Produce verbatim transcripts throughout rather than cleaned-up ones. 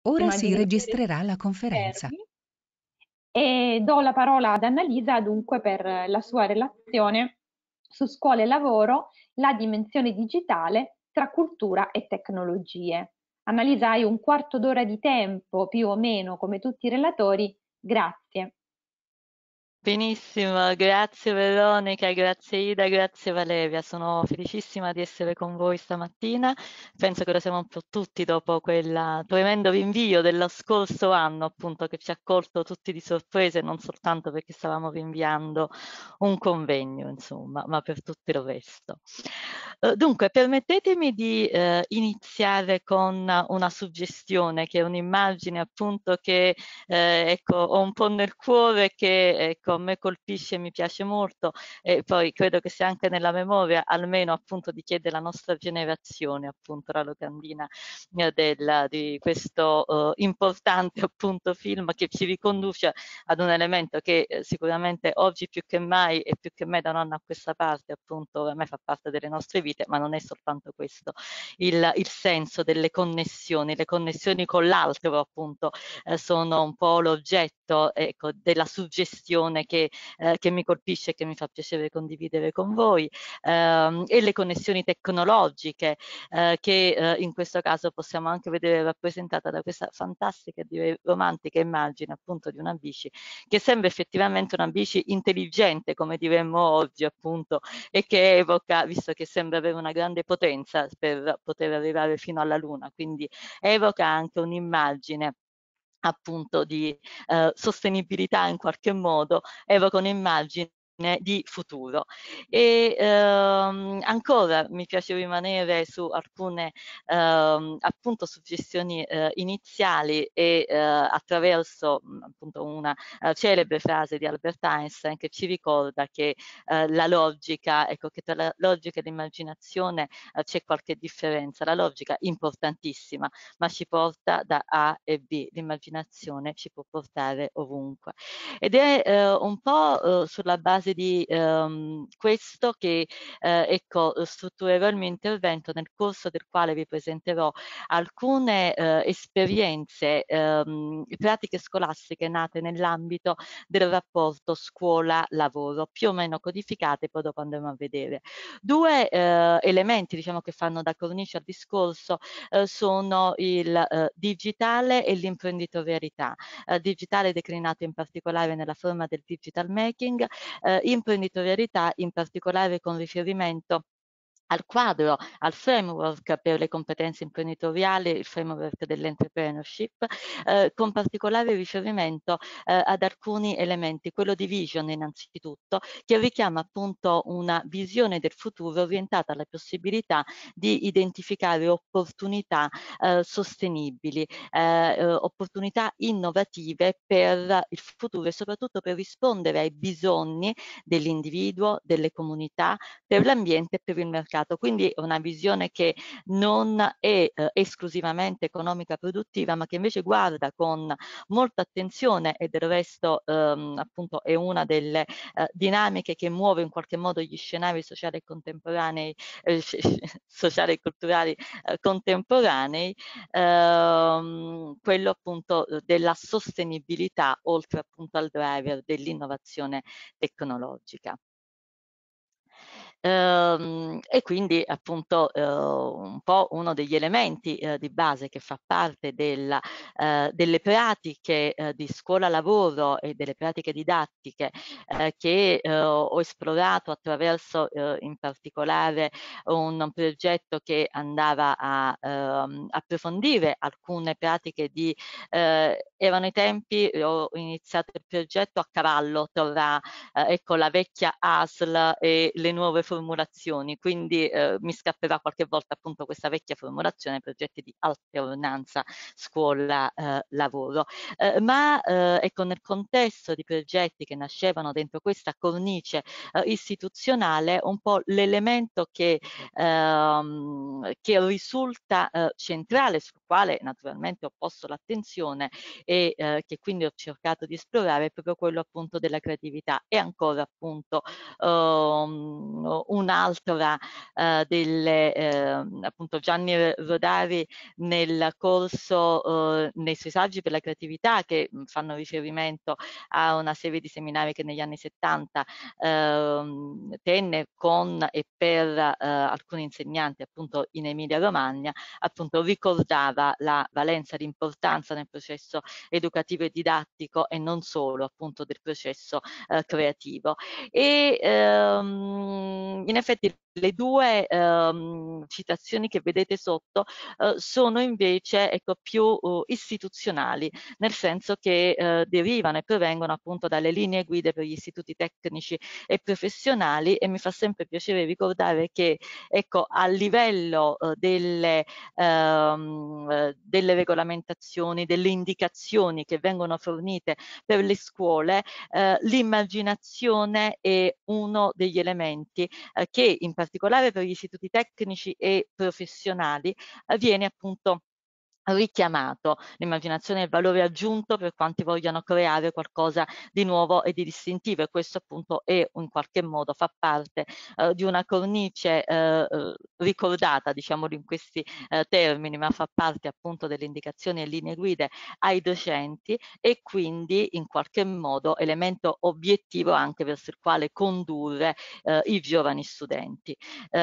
Ora Prima di si iniziare registrerà la gli conferenza. schermi e do la parola ad Annalisa dunque per la sua relazione su scuola e lavoro, la dimensione digitale tra cultura e tecnologie. Annalisa, hai un quarto d'ora di tempo, più o meno, come tutti i relatori. Grazie. Benissimo, grazie Veronica, grazie Ida, grazie Valeria. Sono felicissima di essere con voi stamattina. Penso che lo siamo un po' tutti dopo quel tremendo rinvio dello scorso anno, appunto, che ci ha colto tutti di sorpresa, e non soltanto perché stavamo rinviando un convegno, insomma, ma per tutto il resto. Eh, Dunque, permettetemi di eh, iniziare con una suggestione, che è un'immagine appunto che eh, ecco, ho un po' nel cuore, che ecco, a me colpisce e mi piace molto, e poi credo che sia anche nella memoria, almeno appunto di chi è della nostra generazione, appunto la locandina eh, del, di questo eh, importante appunto film, che ci riconduce ad un elemento che eh, sicuramente oggi più che mai e più che mai da nonna a questa parte, appunto, a me fa parte delle nostre vite, ma non è soltanto questo, il, il senso delle connessioni, le connessioni con l'altro, appunto, eh, sono un po' l'oggetto, ecco, della suggestione che, eh, che mi colpisce e che mi fa piacere condividere con voi, ehm, e le connessioni tecnologiche eh, che eh, in questo caso possiamo anche vedere rappresentata da questa fantastica e direi romantica immagine appunto di una bici, che sembra effettivamente una bici intelligente, come diremmo oggi, appunto, e che evoca, visto che sembra avere una grande potenza per poter arrivare fino alla Luna, quindi evoca anche un'immagine appunto di eh, sostenibilità, in qualche modo, evoca un'immagine di futuro. E ehm, ancora mi piace rimanere su alcune ehm, appunto suggestioni eh, iniziali, e eh, attraverso mh, appunto una eh, celebre frase di Albert Einstein, che ci ricorda che eh, la logica, ecco, che tra la logica e l'immaginazione eh, c'è qualche differenza. La logica importantissima, ma ci porta da A e B, l'immaginazione ci può portare ovunque. Ed è eh, un po' eh, sulla base di ehm, questo che eh, ecco, strutturerò il mio intervento, nel corso del quale vi presenterò alcune eh, esperienze, ehm, pratiche scolastiche nate nell'ambito del rapporto scuola-lavoro, più o meno codificate, poi dopo andremo a vedere. Due eh, elementi, diciamo, che fanno da cornice al discorso eh, sono il eh, digitale e l'imprenditorialità. Eh, digitale declinato in particolare nella forma del digital making, eh, imprenditorialità in particolare con riferimento al quadro, al framework per le competenze imprenditoriali, il framework dell'entrepreneurship, eh, con particolare riferimento eh, ad alcuni elementi, quello di vision innanzitutto, che richiama appunto una visione del futuro orientata alla possibilità di identificare opportunità eh, sostenibili, eh, eh, opportunità innovative per il futuro, e soprattutto per rispondere ai bisogni dell'individuo, delle comunità, per l'ambiente e per il mercato. Quindi una visione che non è eh, esclusivamente economica produttiva, ma che invece guarda con molta attenzione, e del resto ehm, appunto è una delle eh, dinamiche che muove in qualche modo gli scenari sociali e contemporanei, eh, sociali e culturali eh, contemporanei, ehm, quello appunto della sostenibilità, oltre appunto al driver dell'innovazione tecnologica. Ehm, e quindi appunto eh, un po' uno degli elementi eh, di base che fa parte della, eh, delle pratiche eh, di scuola-lavoro e delle pratiche didattiche eh, che eh, ho esplorato attraverso eh, in particolare un, un progetto che andava a ehm, approfondire alcune pratiche di, eh, erano i tempi, ho iniziato il progetto a cavallo tra eh, ecco, la vecchia A S L e le nuove formulazioni, quindi eh, mi scapperà qualche volta appunto questa vecchia formulazione, progetti di alternanza scuola-lavoro. Eh, ma eh, ecco, nel contesto di progetti che nascevano dentro questa cornice eh, istituzionale, un po' l'elemento che, ehm, che risulta eh, centrale, sul quale naturalmente ho posto l'attenzione e eh, che quindi ho cercato di esplorare, è proprio quello appunto della creatività, e ancora appunto um, un'altra uh, delle, uh, appunto Gianni Rodari nel corso, uh, nei suoi saggi per la creatività, che fanno riferimento a una serie di seminari che negli anni settanta uh, tenne con e per uh, alcuni insegnanti appunto in Emilia Romagna, appunto ricordava la valenza, l'importanza nel processo educativo e didattico e non solo appunto del processo uh, creativo. E um, in effetti le due um, citazioni che vedete sotto uh, sono invece ecco, più uh, istituzionali, nel senso che uh, derivano e provengono appunto dalle linee guida per gli istituti tecnici e professionali, e mi fa sempre piacere ricordare che ecco, a livello uh, delle, um, delle regolamentazioni, delle indicazioni che vengono fornite per le scuole, uh, l'immaginazione è uno degli elementi uh, che in particolare per gli istituti tecnici e professionali uh, viene appunto richiamato. L'immaginazione è il valore aggiunto per quanti vogliano creare qualcosa di nuovo e di distintivo, e questo appunto è in qualche modo fa parte uh, di una cornice uh, ricordata, diciamolo in questi uh, termini, ma fa parte appunto delle indicazioni e linee guida ai docenti, e quindi in qualche modo elemento obiettivo anche verso il quale condurre uh, i giovani studenti,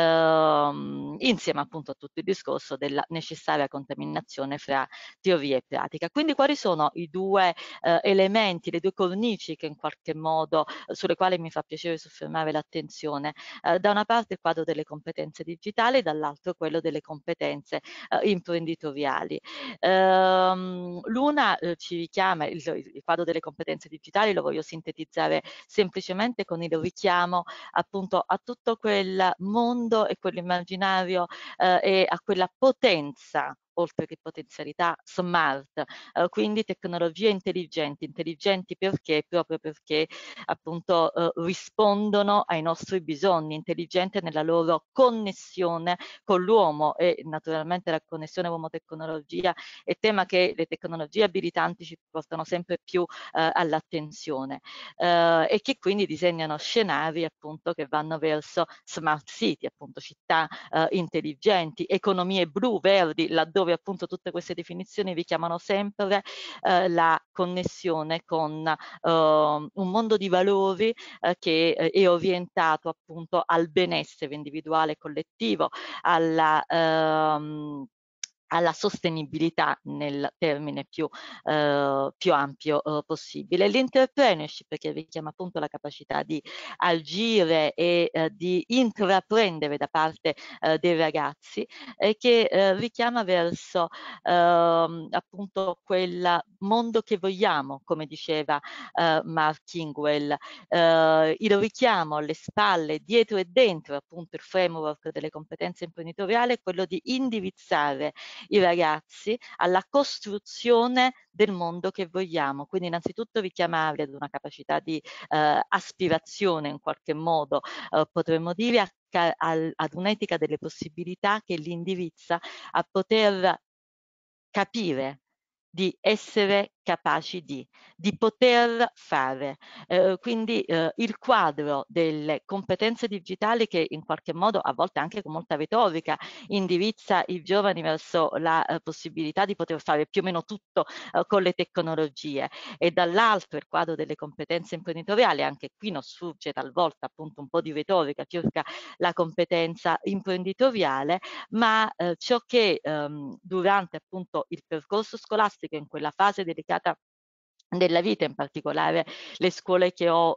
uh, insieme appunto a tutto il discorso della necessaria contaminazione fra teoria e pratica. Quindi quali sono i due eh, elementi, le due cornici che in qualche modo eh, sulle quali mi fa piacere soffermare l'attenzione? Eh, da una parte il quadro delle competenze digitali, dall'altro quello delle competenze eh, imprenditoriali. Ehm, L'una eh, ci richiama, il, il quadro delle competenze digitali lo voglio sintetizzare semplicemente con il richiamo appunto a tutto quel mondo e quell'immaginario eh, e a quella potenza, oltre che potenzialità, smart, eh, quindi tecnologie intelligenti, intelligenti perché? Proprio perché appunto eh, rispondono ai nostri bisogni, intelligenti nella loro connessione con l'uomo, e naturalmente la connessione uomo-tecnologia è tema che le tecnologie abilitanti ci portano sempre più eh, all'attenzione, eh, e che quindi disegnano scenari appunto che vanno verso smart city, appunto città eh, intelligenti, economie blu, verdi, laddove dove appunto tutte queste definizioni richiamano sempre eh, la connessione con eh, un mondo di valori eh, che eh, è orientato appunto al benessere individuale e collettivo, alla ehm, alla sostenibilità nel termine più, eh, più ampio eh, possibile. L'entrepreneurship, che richiama appunto la capacità di agire e eh, di intraprendere da parte eh, dei ragazzi, e che eh, richiama verso ehm, appunto quel mondo che vogliamo, come diceva eh, Mark Kingwell, eh, il richiamo alle spalle, dietro e dentro appunto il framework delle competenze imprenditoriali è quello di indirizzare i ragazzi alla costruzione del mondo che vogliamo, quindi innanzitutto richiamarli ad una capacità di eh, aspirazione in qualche modo, eh, potremmo dire a, a, ad un'etica delle possibilità che li indirizza a poter capire di essere capaci di, di poter fare. Eh, quindi eh, il quadro delle competenze digitali, che in qualche modo, a volte anche con molta retorica, indirizza i giovani verso la eh, possibilità di poter fare più o meno tutto eh, con le tecnologie, e dall'altro il quadro delle competenze imprenditoriali, anche qui non sfugge talvolta appunto un po' di retorica circa la competenza imprenditoriale, ma eh, ciò che ehm, durante appunto il percorso scolastico, in quella fase dedicata della vita, in particolare le scuole che ho,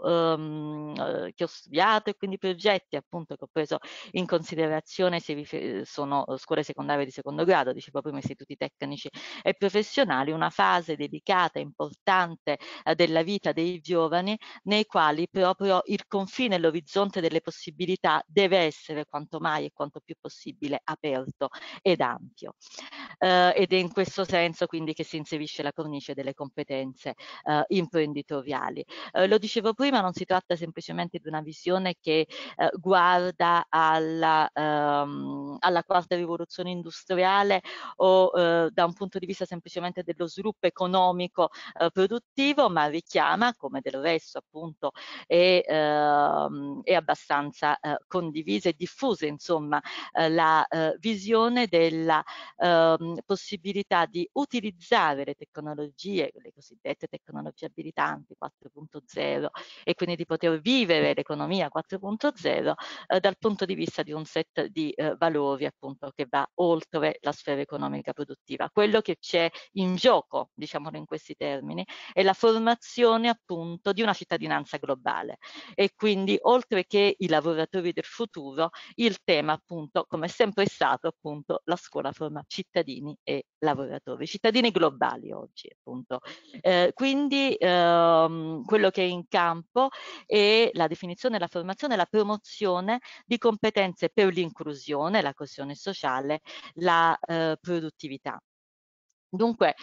um, che ho studiato, e quindi i progetti appunto che ho preso in considerazione si sono scuole secondarie di secondo grado, dicevo prima istituti tecnici e professionali, una fase dedicata importante eh, della vita dei giovani, nei quali proprio il confine e l'orizzonte delle possibilità deve essere quanto mai e quanto più possibile aperto ed ampio. Uh, ed è in questo senso quindi che si inserisce la cornice delle competenze eh, imprenditoriali. Eh, lo dicevo prima, non si tratta semplicemente di una visione che eh, guarda alla, ehm, alla quarta rivoluzione industriale o eh, da un punto di vista semplicemente dello sviluppo economico eh, produttivo, ma richiama, come del resto appunto è, ehm, è abbastanza eh, condivisa e diffusa, insomma, eh, la eh, visione della ehm, possibilità di utilizzare le tecnologie, le cosiddette tecnologie abilitanti quattro punto zero, e quindi di poter vivere l'economia quattro punto zero eh, dal punto di vista di un set di eh, valori appunto che va oltre la sfera economica produttiva. Quello che c'è in gioco, diciamolo in questi termini, è la formazione appunto di una cittadinanza globale, e quindi oltre che i lavoratori del futuro, il tema appunto, come è sempre stato appunto, la scuola forma cittadini e lavoratori, cittadini globali oggi appunto. Eh, quindi ehm, quello che è in campo è la definizione, la formazione, la promozione di competenze per l'inclusione, la coesione sociale, la eh, produttività. Dunque,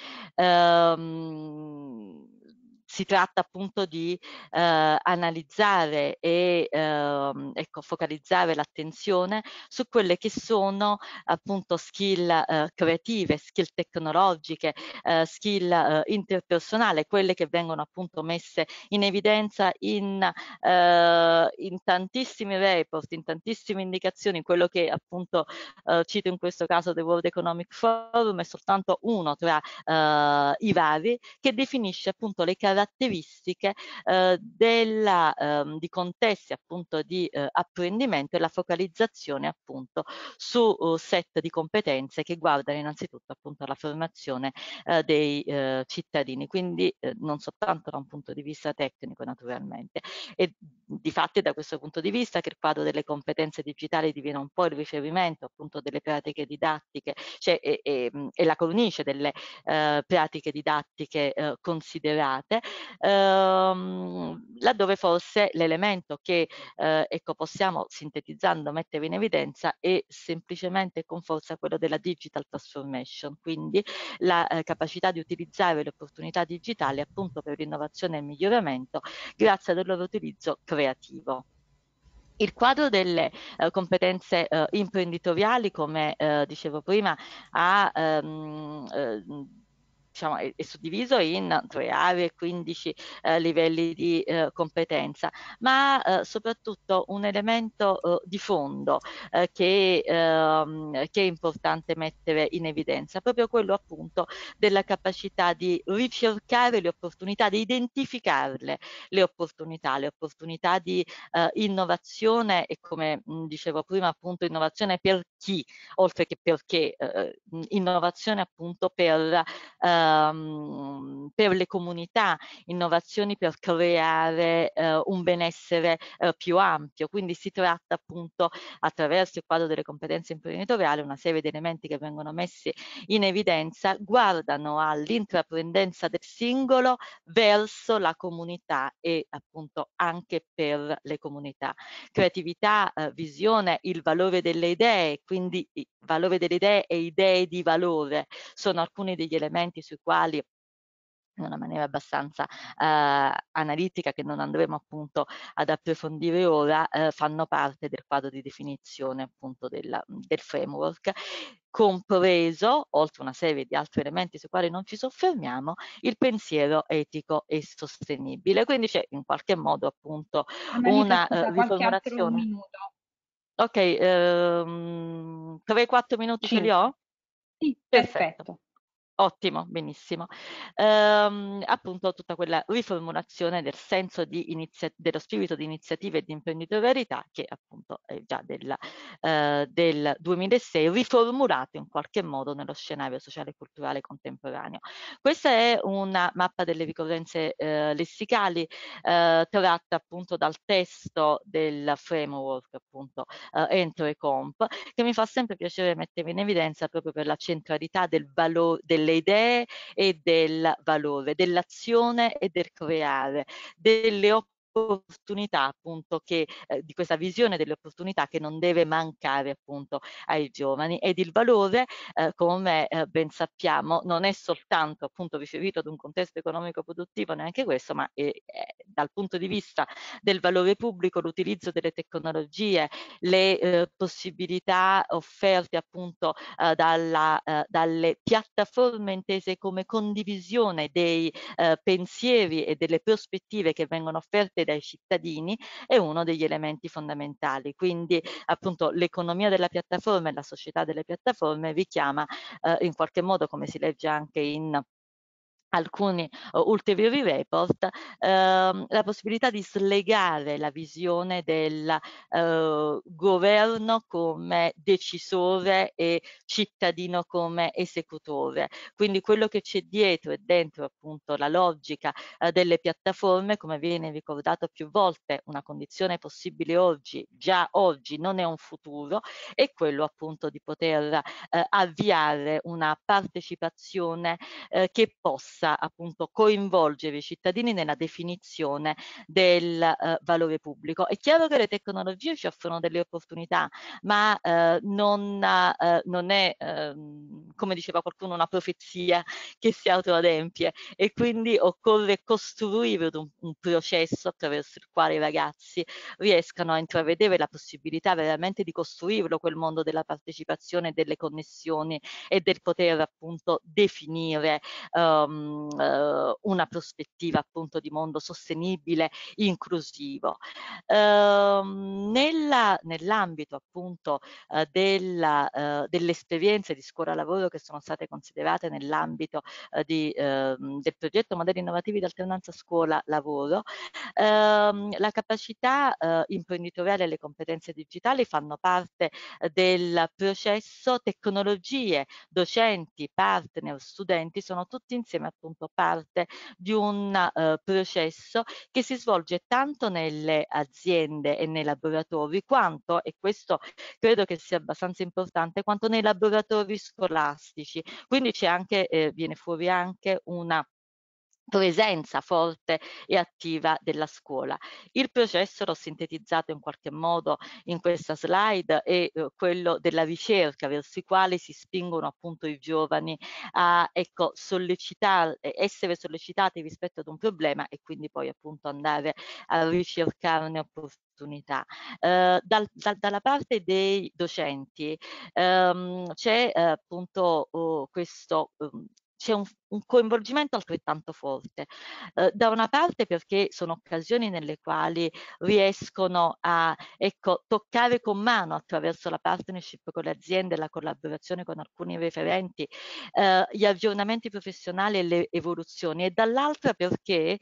ehm, si tratta appunto di eh, analizzare e ehm, ecco, focalizzare l'attenzione su quelle che sono appunto skill eh, creative, skill tecnologiche, eh, skill eh, interpersonali, quelle che vengono appunto messe in evidenza in, eh, in tantissimi report, in tantissime indicazioni. Quello che appunto eh, cito in questo caso The World Economic Forum è soltanto uno tra eh, i vari, che definisce appunto le caratteristiche eh, della, ehm, di contesti appunto di eh, apprendimento e la focalizzazione appunto su uh, set di competenze che guardano innanzitutto appunto alla formazione eh, dei eh, cittadini, quindi eh, non soltanto da un punto di vista tecnico naturalmente. E difatti da questo punto di vista che il quadro delle competenze digitali diviene un po' il riferimento appunto delle pratiche didattiche, cioè è, è, è la cornice delle eh, pratiche didattiche eh, considerate, ehm, laddove forse l'elemento che eh, ecco, possiamo sintetizzando mettere in evidenza è semplicemente con forza quello della digital transformation, quindi la eh, capacità di utilizzare le opportunità digitali appunto per l'innovazione e il miglioramento grazie al loro utilizzo creativo. Il quadro delle eh, competenze eh, imprenditoriali, come eh, dicevo prima, ha, ehm, eh, diciamo, è, è suddiviso in tre aree, quindici eh, livelli di eh, competenza, ma eh, soprattutto un elemento eh, di fondo eh, che, ehm, che è importante mettere in evidenza, proprio quello appunto della capacità di ricercare le opportunità, di identificarle le opportunità, le opportunità di eh, innovazione, e come mh, dicevo prima appunto innovazione per chi, oltre che perché, eh, innovazione appunto per, ehm, per le comunità, innovazioni per creare eh, un benessere eh, più ampio, quindi si tratta appunto attraverso il quadro delle competenze imprenditoriali una serie di elementi che vengono messi in evidenza, guardano all'intraprendenza del singolo verso la comunità e appunto anche per le comunità. Creatività, eh, visione, il valore delle idee, quindi il valore delle idee e idee di valore sono alcuni degli elementi sui quali in una maniera abbastanza eh, analitica, che non andremo appunto ad approfondire ora, eh, fanno parte del quadro di definizione appunto del, del framework, compreso, oltre una serie di altri elementi sui quali non ci soffermiamo, il pensiero etico e sostenibile. Quindi c'è in qualche modo appunto Annalisa, una eh, scusa, qualche altro riformulazione. minuto? Ok, ehm, tre quattro minuti ce li cinque. ho? Sì, Perfetto. perfetto. Ottimo, benissimo. Ehm, appunto tutta quella riformulazione del senso di inizia- dello spirito di iniziativa e di imprenditorialità che appunto è già della, eh, del duemilasei, riformulato in qualche modo nello scenario sociale e culturale contemporaneo. Questa è una mappa delle ricorrenze eh, lessicali eh, tratta appunto dal testo del framework appunto eh, Entro e Comp, che mi fa sempre piacere mettere in evidenza proprio per la centralità del valore, delle idee e del valore, dell'azione e del creare, delle opportunità opportunità appunto che eh, di questa visione delle opportunità che non deve mancare appunto ai giovani, ed il valore eh, come eh, ben sappiamo non è soltanto appunto riferito ad un contesto economico produttivo, neanche questo, ma è, è, dal punto di vista del valore pubblico, l'utilizzo delle tecnologie, le eh, possibilità offerte appunto eh, dalla, eh, dalle piattaforme intese come condivisione dei eh, pensieri e delle prospettive che vengono offerte dai cittadini è uno degli elementi fondamentali. Quindi appunto l'economia della piattaforma e la società delle piattaforme richiama eh, in qualche modo, come si legge anche in alcuni uh, ulteriori report, ehm, la possibilità di slegare la visione del eh, governo come decisore e cittadino come esecutore. Quindi quello che c'è dietro e dentro appunto la logica eh, delle piattaforme, come viene ricordato più volte, una condizione possibile oggi, già oggi, non è un futuro, è quello appunto di poter eh, avviare una partecipazione eh, che possa appunto coinvolgere i cittadini nella definizione del eh, valore pubblico. È chiaro che le tecnologie ci offrono delle opportunità, ma eh, non, eh, non è, eh, come diceva qualcuno, una profezia che si autoadempie, e quindi occorre costruire un, un processo attraverso il quale i ragazzi riescano a intravedere la possibilità veramente di costruirlo quel mondo della partecipazione, delle connessioni e del poter appunto definire um, uh, una prospettiva appunto di mondo sostenibile, inclusivo. Uh, nella, nell'ambito appunto uh, della, uh, delle esperienze di scuola lavoro che sono state considerate nell'ambito uh, di, uh, del progetto Modelli Innovativi di Alternanza Scuola Lavoro, uh, la capacità uh, imprenditoriale e le competenze digitali fanno parte uh, del processo. Tecnologie, docenti, partner, studenti sono tutti insieme appunto parte di un uh, processo che si svolge tanto nelle aziende e nei laboratori quanto, e questo credo che sia abbastanza importante, quanto nei laboratori scolastici. Quindi c'è anche, eh, viene fuori anche una presenza forte e attiva della scuola. Il processo, l'ho sintetizzato in qualche modo in questa slide, è eh, quello della ricerca verso i quali si spingono appunto i giovani a ecco, sollecitare, essere sollecitati rispetto ad un problema e quindi poi appunto andare a ricercarne opportunità. Eh, dal, dal, dalla parte dei docenti ehm, c'è eh, appunto oh, questo um, c'è un, un coinvolgimento altrettanto forte. Eh, da una parte perché sono occasioni nelle quali riescono a ecco, toccare con mano attraverso la partnership con le aziende, la collaborazione con alcuni referenti, eh, gli aggiornamenti professionali e le evoluzioni, e dall'altra perché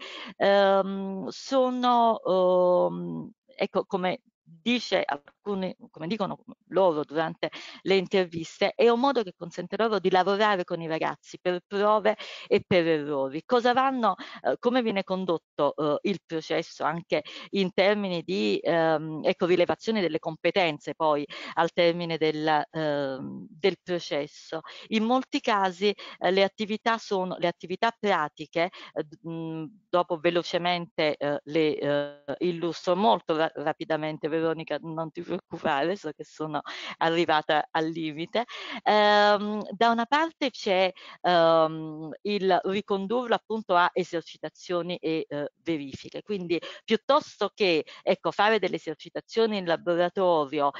ehm, sono, ehm, ecco, come dice alcuni, come dicono loro durante le interviste, è un modo che consente loro di lavorare con i ragazzi per prove e per errori. Cosa vanno, eh, come viene condotto eh, il processo anche in termini di ehm, ecco, rilevazione delle competenze poi al termine del, ehm, del processo. In molti casi eh, le attività sono le attività pratiche, eh, mh, dopo velocemente eh, le eh, illustro molto ra rapidamente, Veronica, non ti preoccupare, so che sono arrivata al limite. Ehm, da una parte c'è ehm, il ricondurlo appunto a esercitazioni e eh, verifiche, quindi piuttosto che ecco, fare delle esercitazioni in laboratorio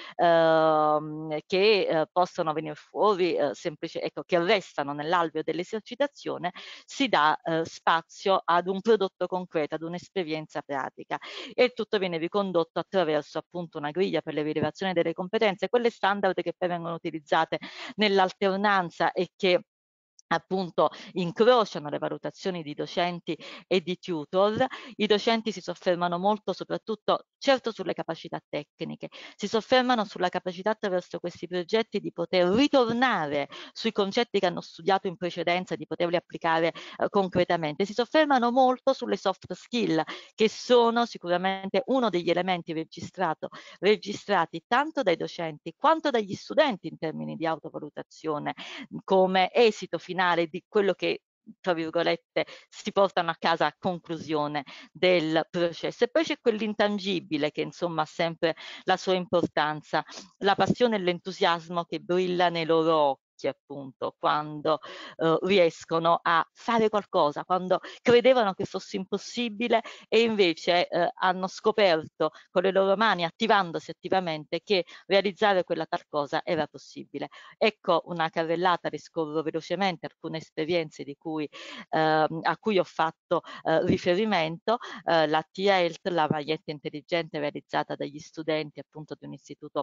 ehm, che eh, possono venire fuori eh, semplice, ecco, che restano nell'alveo dell'esercitazione, si dà eh, spazio ad un prodotto concreto, ad un'esperienza pratica, e il tutto viene ricondotto attraverso appunto una griglia per le rilevazioni delle competenze, quelle standard che poi vengono utilizzate nell'alternanza e che appunto incrociano le valutazioni di docenti e di tutor. I docenti si soffermano molto soprattutto, certo, sulle capacità tecniche, si soffermano sulla capacità attraverso questi progetti di poter ritornare sui concetti che hanno studiato in precedenza, di poterli applicare eh, concretamente. Si soffermano molto sulle soft skill, che sono sicuramente uno degli elementi registrato, registrati tanto dai docenti quanto dagli studenti in termini di autovalutazione come esito finale di quello che tra virgolette, si portano a casa a conclusione del processo. E poi c'è quell'intangibile che insomma ha sempre la sua importanza, la passione e l'entusiasmo che brilla nei loro occhi, appunto, quando eh, riescono a fare qualcosa, quando credevano che fosse impossibile e invece eh, hanno scoperto con le loro mani, attivandosi attivamente, che realizzare quella tal cosa era possibile. Ecco una carrellata, riscorro velocemente alcune esperienze di cui, eh, a cui ho fatto eh, riferimento, eh, la T-Health, la maglietta intelligente realizzata dagli studenti appunto di un istituto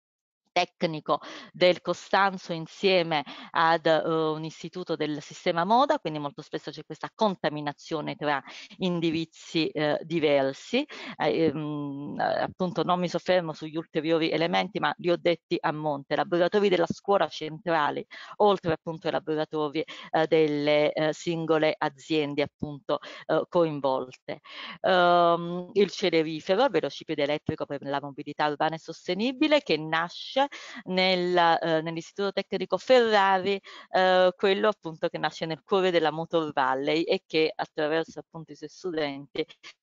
tecnico del Costanzo insieme ad uh, un istituto del sistema moda, quindi molto spesso c'è questa contaminazione tra indirizzi eh, diversi. Eh, mh, appunto non mi soffermo sugli ulteriori elementi, ma li ho detti a monte. Laboratori della scuola centrali, oltre appunto ai laboratori eh, delle eh, singole aziende appunto eh, coinvolte. Um, il celerifero, velocipede elettrico per la mobilità urbana e sostenibile, che nasce nel, eh, nell'Istituto Tecnico Ferrari, eh, quello appunto che nasce nel cuore della Motor Valley e che attraverso appunto i suoi studenti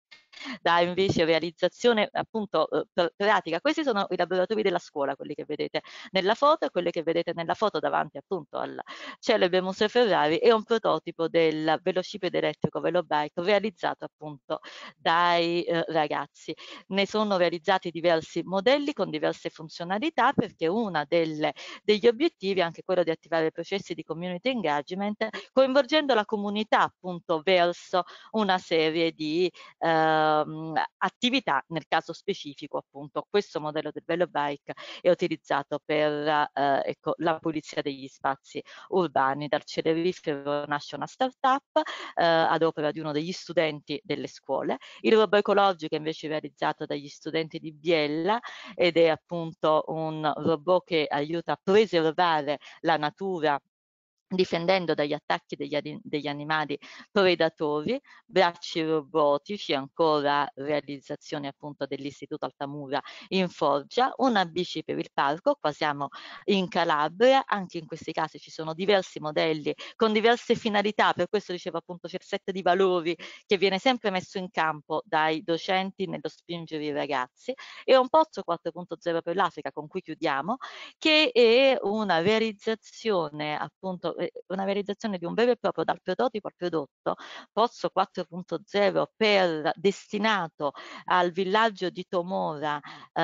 dà invece realizzazione appunto eh, pratica. Questi sono i laboratori della scuola, quelli che vedete nella foto, e quelli che vedete nella foto davanti appunto al celebre Museo Ferrari è un prototipo del velocipede elettrico velobike realizzato appunto dai eh, ragazzi. Ne sono realizzati diversi modelli con diverse funzionalità, perché una delle, degli obiettivi è anche quello di attivare processi di community engagement, coinvolgendo la comunità appunto verso una serie di ehm, attività. Nel caso specifico appunto questo modello del velobike è utilizzato per eh, ecco, la pulizia degli spazi urbani. Dal celerifero nasce una start-up eh, ad opera di uno degli studenti delle scuole. Il robot ecologico è invece realizzato dagli studenti di Biella ed è appunto un robot che aiuta a preservare la natura difendendo dagli attacchi degli, degli animali predatori. Bracci robotici, ancora realizzazione appunto dell'Istituto Altamura in Foggia, una bici per il parco. Qua siamo in Calabria, anche in questi casi ci sono diversi modelli con diverse finalità, per questo dicevo appunto c'è il set di valori che viene sempre messo in campo dai docenti nello spingere i ragazzi, e un pozzo quattro punto zero per l'Africa, con cui chiudiamo, che è una realizzazione appunto una realizzazione di un vero e proprio, dal prototipo al prodotto, pozzo quattro punto zero per, destinato al villaggio di Tomora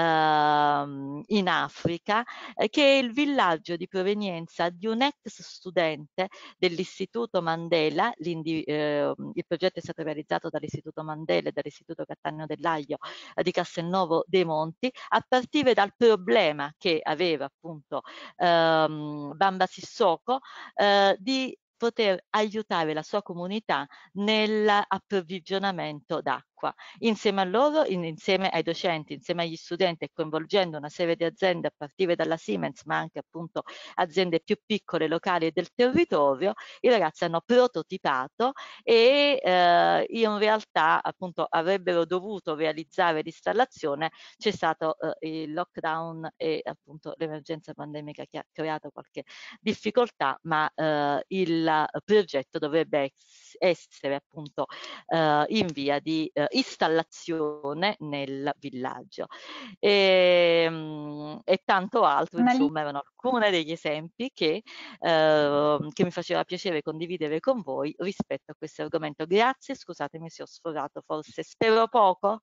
ehm, in Africa, eh, che è il villaggio di provenienza di un ex studente dell'Istituto Mandela. Eh, il progetto è stato realizzato dall'Istituto Mandela e dall'Istituto Cattaneo dell'Aglio eh, di Castelnuovo dei Monti, a partire dal problema che aveva appunto ehm, Bamba Sissoko eh, di poter aiutare la sua comunità nell'approvvigionamento d'acqua. Insieme a loro, in, insieme ai docenti, insieme agli studenti, e coinvolgendo una serie di aziende a partire dalla Siemens, ma anche appunto aziende più piccole, locali e del territorio, i ragazzi hanno prototipato e eh, in realtà appunto avrebbero dovuto realizzare l'installazione. C'è stato eh, il lockdown e appunto l'emergenza pandemica che ha creato qualche difficoltà, ma eh, il progetto dovrebbe essere appunto eh, in via di eh, installazione nel villaggio. E, mh, e tanto altro, Annalisa, insomma, erano alcuni degli esempi che, eh, che mi faceva piacere condividere con voi rispetto a questo argomento. Grazie, scusatemi se ho sforato, forse spero poco.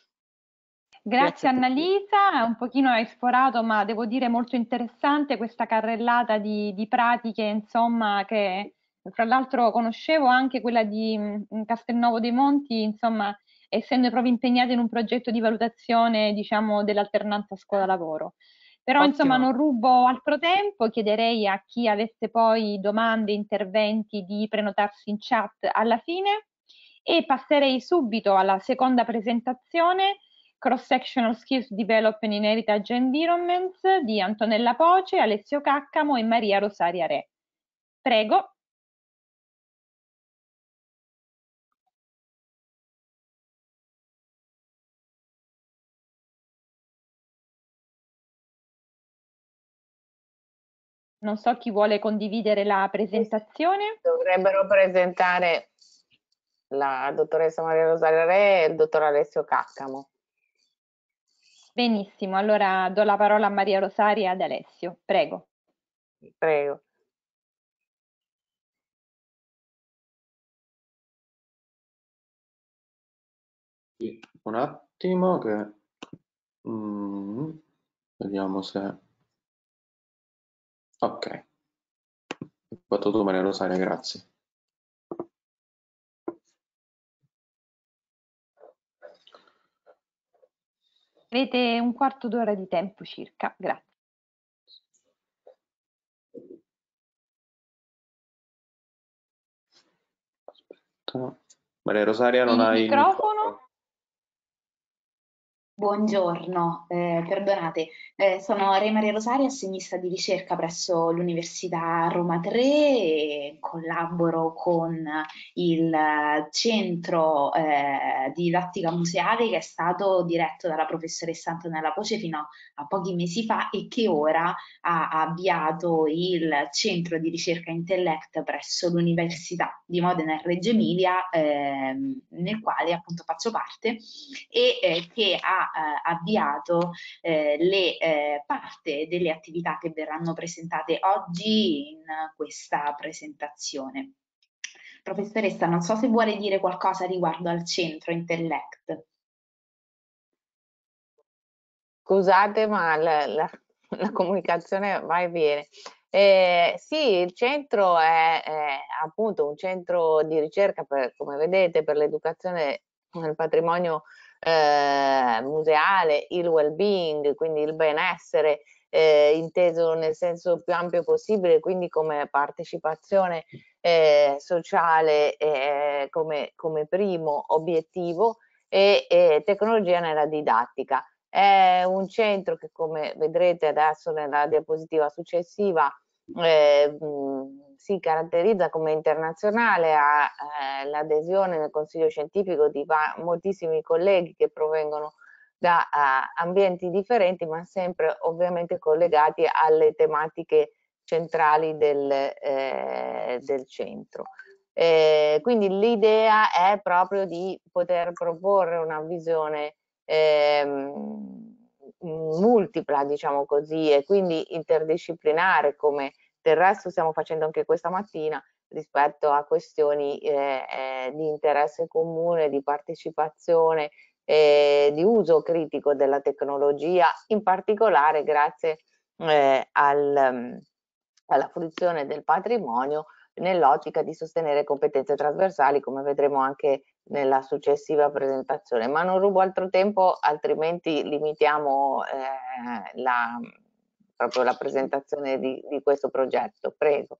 grazie Grazie a tutti. Annalisa, un pochino hai sforato, ma devo dire molto interessante questa carrellata di, di pratiche, insomma, che fra l'altro conoscevo anche quella di mh, Castelnuovo dei Monti, insomma, essendo proprio impegnata in un progetto di valutazione, diciamo, dell'alternanza scuola-lavoro. Però, insomma, Ottimo. non rubo altro tempo, chiederei a chi avesse poi domande, interventi di prenotarsi in chat alla fine, e passerei subito alla seconda presentazione, Cross-Sectional Skills Development in Heritage Environments, di Antonella Poce, Alessio Caccamo e Maria Rosaria Re. Prego. Non so chi vuole condividere la presentazione. Dovrebbero presentare la dottoressa Maria Rosaria Re e il dottor Alessio Caccamo. Benissimo, allora do la parola a Maria Rosaria e ad Alessio. Prego. Prego. Sì, un attimo che mm, vediamo se... Ok, hai fatto tu Maria Rosaria, grazie. Avete un quarto d'ora di tempo circa, grazie. Aspetta. Maria Rosaria, non Il hai il microfono? microfono? Buongiorno, eh, perdonate, eh, sono Re Maria Rosaria, assegnista di ricerca presso l'Università Roma tre e collaboro con il centro eh, di didattica museale che è stato diretto dalla professoressa Antonella Poce fino a pochi mesi fa e che ora ha avviato il centro di ricerca Intellect presso l'Università di Modena e Reggio Emilia, ehm, nel quale appunto faccio parte e eh, che ha eh, avviato eh, le eh, parte delle attività che verranno presentate oggi in questa presentazione. Professoressa, non so se vuole dire qualcosa riguardo al centro Intellect. Scusate, ma la, la, la comunicazione va e viene. Eh, sì, il centro è, è appunto un centro di ricerca, per, come vedete, per l'educazione nel patrimonio eh, museale, il well-being, quindi il benessere, eh, inteso nel senso più ampio possibile, quindi come partecipazione eh, sociale eh, come, come primo obiettivo e, e tecnologia nella didattica. È un centro che, come vedrete adesso nella diapositiva successiva, eh, mh, si caratterizza come internazionale, ha eh, l'adesione nel consiglio scientifico di moltissimi colleghi che provengono da uh, ambienti differenti, ma sempre ovviamente collegati alle tematiche centrali del, eh, del centro. Eh, quindi l'idea è proprio di poter proporre una visione ehm, multipla, diciamo così, e quindi interdisciplinare, come del resto stiamo facendo anche questa mattina, rispetto a questioni eh, eh, di interesse comune, di partecipazione, eh, di uso critico della tecnologia, in particolare grazie eh, al, alla fruizione del patrimonio nell'ottica di sostenere competenze trasversali, come vedremo anche nella successiva presentazione. Ma non rubo altro tempo, altrimenti limitiamo eh, la, proprio la presentazione di, di questo progetto. Prego.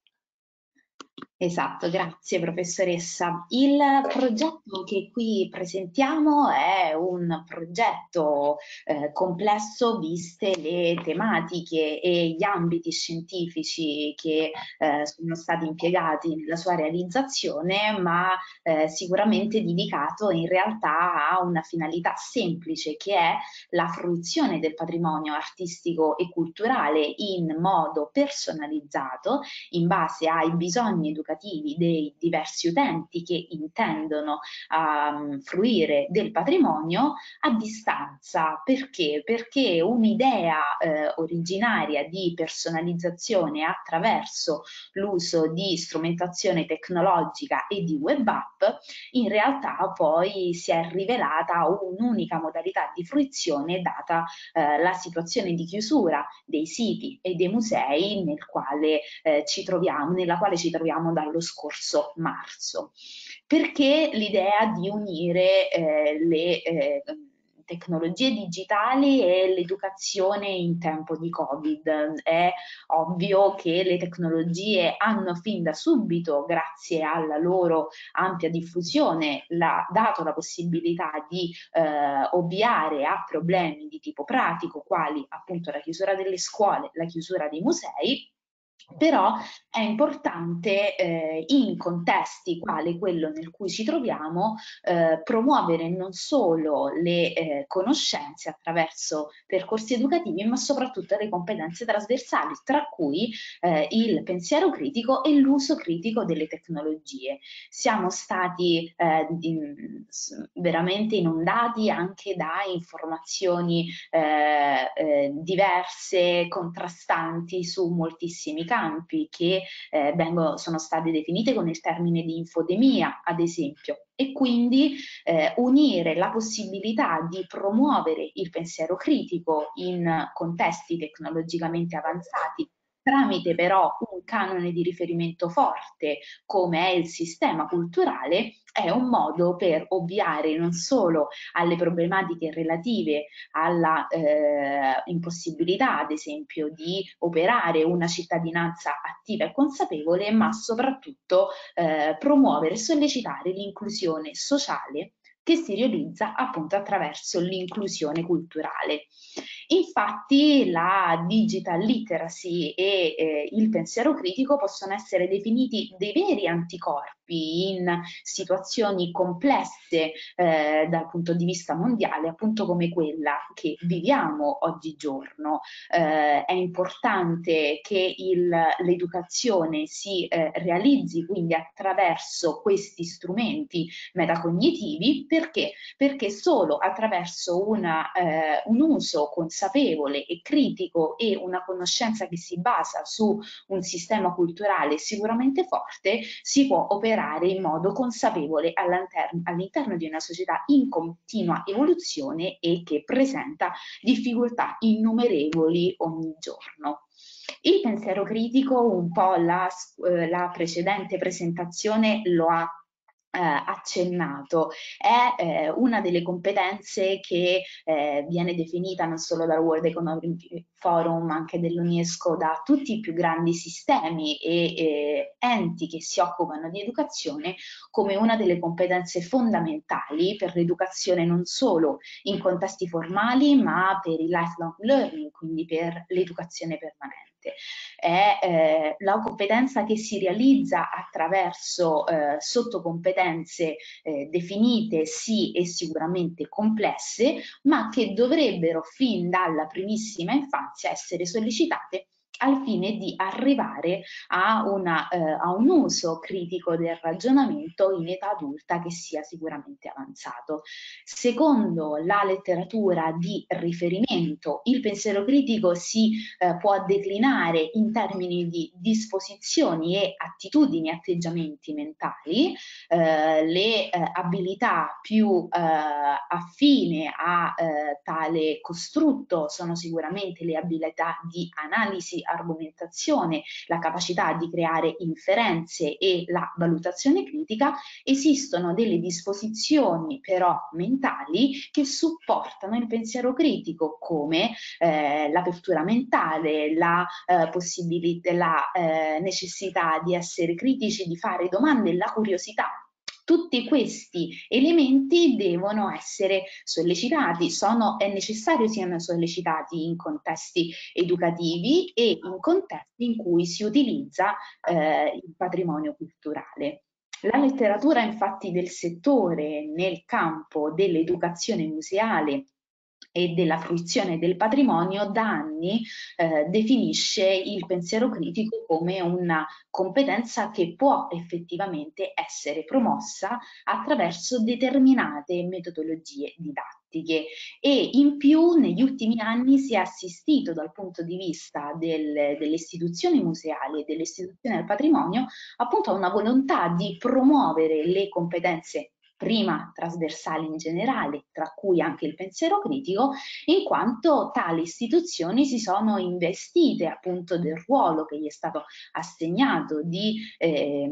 Esatto, grazie professoressa. Il progetto che qui presentiamo è un progetto eh, complesso viste le tematiche e gli ambiti scientifici che eh, sono stati impiegati nella sua realizzazione, ma eh, sicuramente dedicato in realtà a una finalità semplice che è la fruizione del patrimonio artistico e culturale in modo personalizzato in base ai bisogni educativi dei diversi utenti che intendono um, fruire del patrimonio a distanza. Perché? Perché un'idea eh, originaria di personalizzazione attraverso l'uso di strumentazione tecnologica e di web app in realtà poi si è rivelata un'unica modalità di fruizione data eh, la situazione di chiusura dei siti e dei musei nel quale eh, ci troviamo, nella quale ci troviamo dallo scorso marzo. Perché l'idea di unire eh, le eh, tecnologie digitali e l'educazione in tempo di Covid. È ovvio che le tecnologie hanno fin da subito, grazie alla loro ampia diffusione, la, dato la possibilità di eh, ovviare a problemi di tipo pratico, quali appunto la chiusura delle scuole, la chiusura dei musei, Però è importante eh, in contesti quali quello nel cui ci troviamo eh, promuovere non solo le eh, conoscenze attraverso percorsi educativi, ma soprattutto le competenze trasversali, tra cui eh, il pensiero critico e l'uso critico delle tecnologie. Siamo stati eh, di, veramente inondati anche da informazioni eh, eh, diverse, contrastanti su moltissimi campi che eh, vengono, sono state definite con il termine di infodemia, ad esempio, e quindi eh, unire la possibilità di promuovere il pensiero critico in contesti tecnologicamente avanzati tramite però un canone di riferimento forte come è il sistema culturale, è un modo per ovviare non solo alle problematiche relative alla eh, impossibilità, ad esempio, di operare una cittadinanza attiva e consapevole, ma soprattutto eh, promuovere e sollecitare l'inclusione sociale che si realizza appunto attraverso l'inclusione culturale. Infatti la digital literacy e eh, il pensiero critico possono essere definiti dei veri anticorpi in situazioni complesse eh, dal punto di vista mondiale, appunto come quella che viviamo oggigiorno. Eh, è importante che l'educazione si eh, realizzi quindi attraverso questi strumenti metacognitivi. Perché? Perché solo attraverso una, eh, un uso consapevole e critico e una conoscenza che si basa su un sistema culturale sicuramente forte si può operare in modo consapevole all'interno di una società in continua evoluzione e che presenta difficoltà innumerevoli ogni giorno. Il pensiero critico, un po' la, eh, la precedente presentazione lo ha Eh, accennato, è eh, una delle competenze che eh, viene definita non solo dal World Economic Forum ma anche dell'UNESCO, da tutti i più grandi sistemi e eh, enti che si occupano di educazione, come una delle competenze fondamentali per l'educazione non solo in contesti formali ma per il lifelong learning, quindi per l'educazione permanente. È eh, la competenza che si realizza attraverso eh, sottocompetenze eh, definite sì e sicuramente complesse, ma che dovrebbero fin dalla primissima infanzia essere sollecitate al fine di arrivare a, una, eh, a un uso critico del ragionamento in età adulta che sia sicuramente avanzato. Secondo la letteratura di riferimento, il pensiero critico si eh, può declinare in termini di disposizioni e attitudini, atteggiamenti mentali. Eh, le eh, abilità più eh, affine a eh, tale costrutto sono sicuramente le abilità di analisi, argomentazione, la capacità di creare inferenze e la valutazione critica. Esistono delle disposizioni però mentali che supportano il pensiero critico, come eh, l'apertura mentale, la eh, possibilità, la eh, necessità di essere critici, di fare domande, la curiosità. Tutti questi elementi devono essere sollecitati, sono, è necessario siano sollecitati in contesti educativi e in contesti in cui si utilizza eh, il patrimonio culturale. La letteratura infatti del settore nel campo dell'educazione museale e della fruizione del patrimonio da anni eh, definisce il pensiero critico come una competenza che può effettivamente essere promossa attraverso determinate metodologie didattiche, e in più negli ultimi anni si è assistito dal punto di vista del, delle istituzioni museali e delle istituzioni del patrimonio appunto a una volontà di promuovere le competenze prima trasversali in generale, tra cui anche il pensiero critico, in quanto tali istituzioni si sono investite appunto del ruolo che gli è stato assegnato di eh,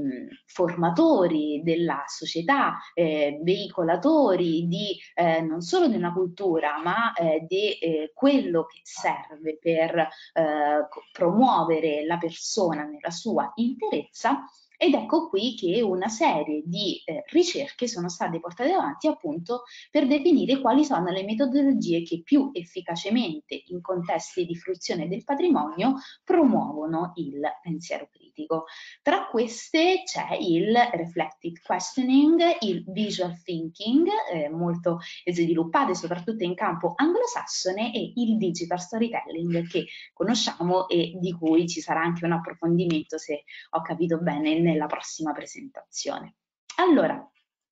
formatori della società, eh, veicolatori di eh, non solo di una cultura, ma eh, di eh, quello che serve per eh, promuovere la persona nella sua interezza. ed ecco qui che una serie di eh, ricerche sono state portate avanti appunto per definire quali sono le metodologie che più efficacemente in contesti di fruizione del patrimonio promuovono il pensiero critico. Tra queste c'è il reflective questioning, il visual thinking, eh, molto sviluppate soprattutto in campo anglosassone, e il digital storytelling, che conosciamo e di cui ci sarà anche un approfondimento, se ho capito bene, nella prossima presentazione. Allora,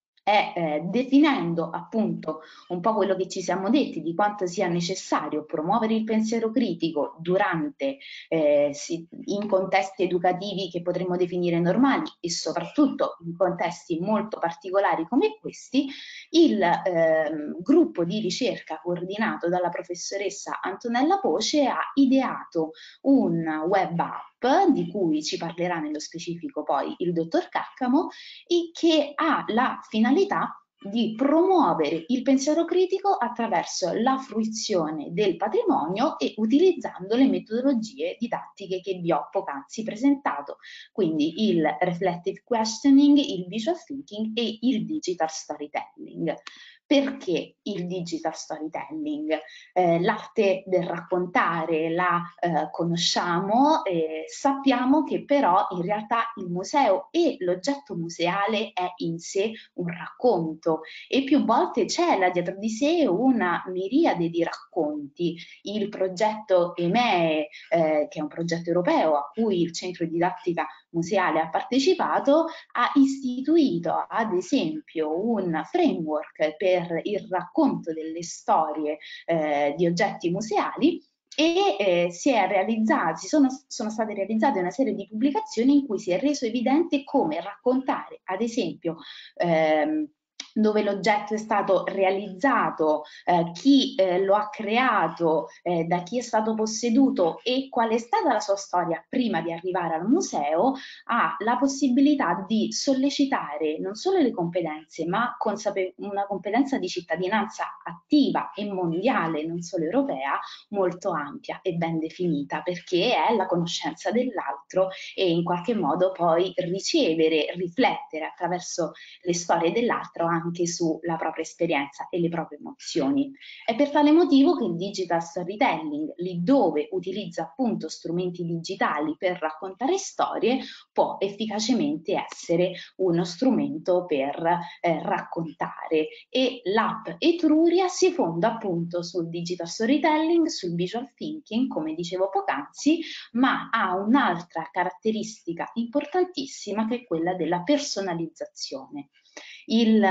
è eh, definendo appunto un po' quello che ci siamo detti di quanto sia necessario promuovere il pensiero critico durante, eh, si, in contesti educativi che potremmo definire normali e soprattutto in contesti molto particolari come questi, il eh, gruppo di ricerca coordinato dalla professoressa Antonella Poce ha ideato un web app di cui ci parlerà nello specifico poi il dottor Caccamo, e che ha la finalità di promuovere il pensiero critico attraverso la fruizione del patrimonio e utilizzando le metodologie didattiche che vi ho poc'anzi presentato, quindi il reflective questioning, il visual thinking e il digital storytelling. Perché il digital storytelling? Eh, l'arte del raccontare la eh, conosciamo, eh, sappiamo che però in realtà il museo e l'oggetto museale è in sé un racconto, e più volte c'è dietro di sé una miriade di racconti. Il progetto EMEE, eh, che è un progetto europeo a cui il Centro di Didattica Museale ha partecipato, ha istituito ad esempio un framework per il racconto delle storie eh, di oggetti museali, e eh, si è realizzato, si sono, sono state realizzate una serie di pubblicazioni in cui si è reso evidente come raccontare, ad esempio, ehm, dove l'oggetto è stato realizzato, eh, chi eh, lo ha creato, eh, da chi è stato posseduto e qual è stata la sua storia prima di arrivare al museo, ha la possibilità di sollecitare non solo le competenze, ma una competenza di cittadinanza attiva e mondiale, non solo europea, molto ampia e ben definita, perché è la conoscenza dell'altro e in qualche modo poi ricevere, riflettere attraverso le storie dell'altro anche sulla propria esperienza e le proprie emozioni. È per tale motivo che il digital storytelling, lì dove utilizza appunto strumenti digitali per raccontare storie, può efficacemente essere uno strumento per eh, raccontare, e l'app Etruria si fonda appunto sul digital storytelling, sul visual thinking, come dicevo poc'anzi, ma ha un'altra caratteristica importantissima che è quella della personalizzazione. Il,